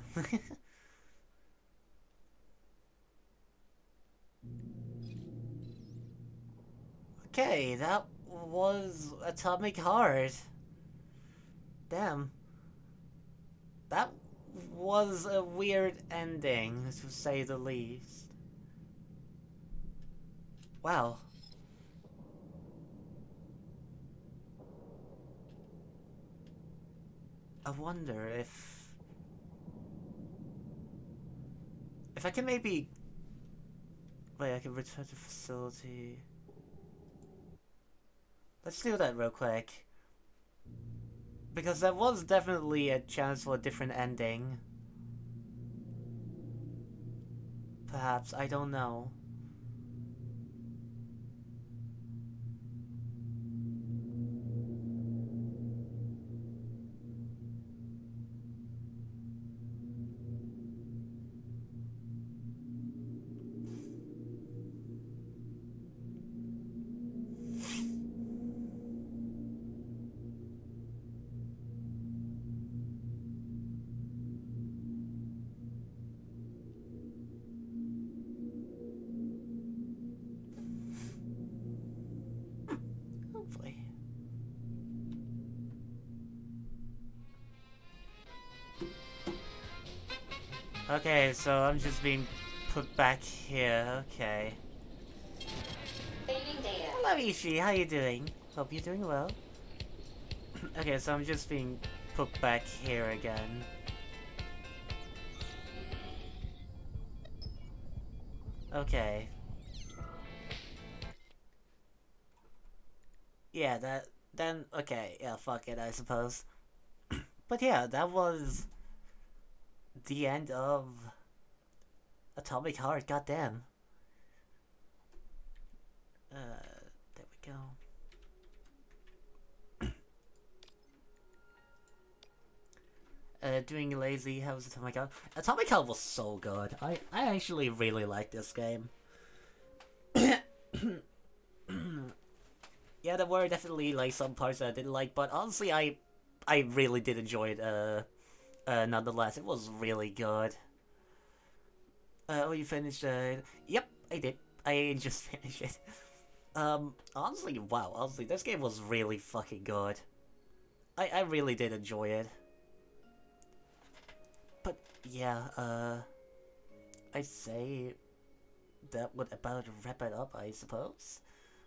Okay, that was Atomic Heart. Damn. That was a weird ending, to say the least. Wow. I wonder if I can maybe... Wait, I can return to facility. Let's do that real quick. Because there was definitely a chance for a different ending. Perhaps, I don't know. Okay, so I'm just being put back here, okay. Hello Ishii, how you doing? Hope you're doing well. Okay, so I'm just being put back here again. Okay. Yeah, then, okay, yeah, fuck it, I suppose. But yeah, that was the end of Atomic Heart, goddamn. There we go. Doing lazy, how's Atomic Heart? Atomic Heart was so good. I actually really like this game. Yeah, there were definitely like some parts that I didn't like, but honestly I really did enjoy it, nonetheless. It was really good. Oh, you finished yep, I did. I just finished it. Honestly, wow, honestly, this game was really fucking good. I really did enjoy it. But yeah, I'd say that would about wrap it up, I suppose.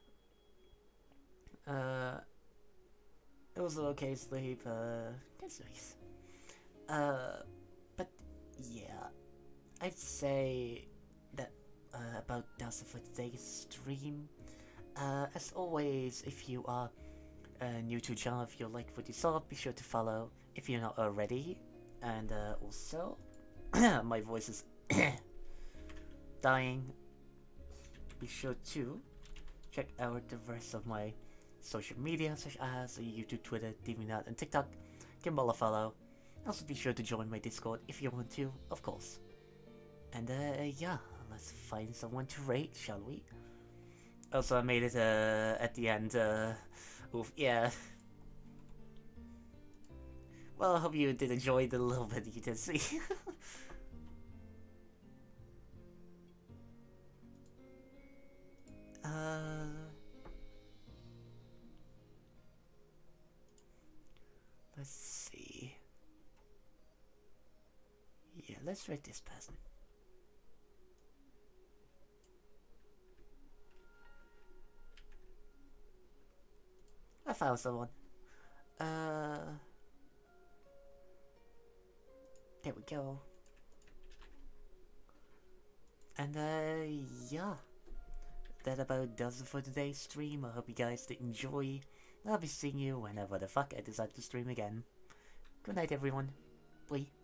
It was an okay sleep, that's nice. But yeah, I'd say that, about that's it for today's stream. As always, if you are new to the channel, if you like what you saw, be sure to follow if you're not already. And also, my voice is dying. Be sure to check out the rest of my social media, such as YouTube, Twitter, DeviantArt, and TikTok. Give them all a follow. Also be sure to join my Discord if you want to, of course. And yeah, let's find someone to rate, shall we? Also, I made it at the end. Oof, yeah. Well, I hope you did enjoy the little bit you did see. Let's see. Yeah, let's rate this person. I found someone. There we go. And yeah, that about does it for today's stream. I hope you guys did enjoy. I'll be seeing you whenever the fuck I decide to stream again. Good night, everyone. Bye.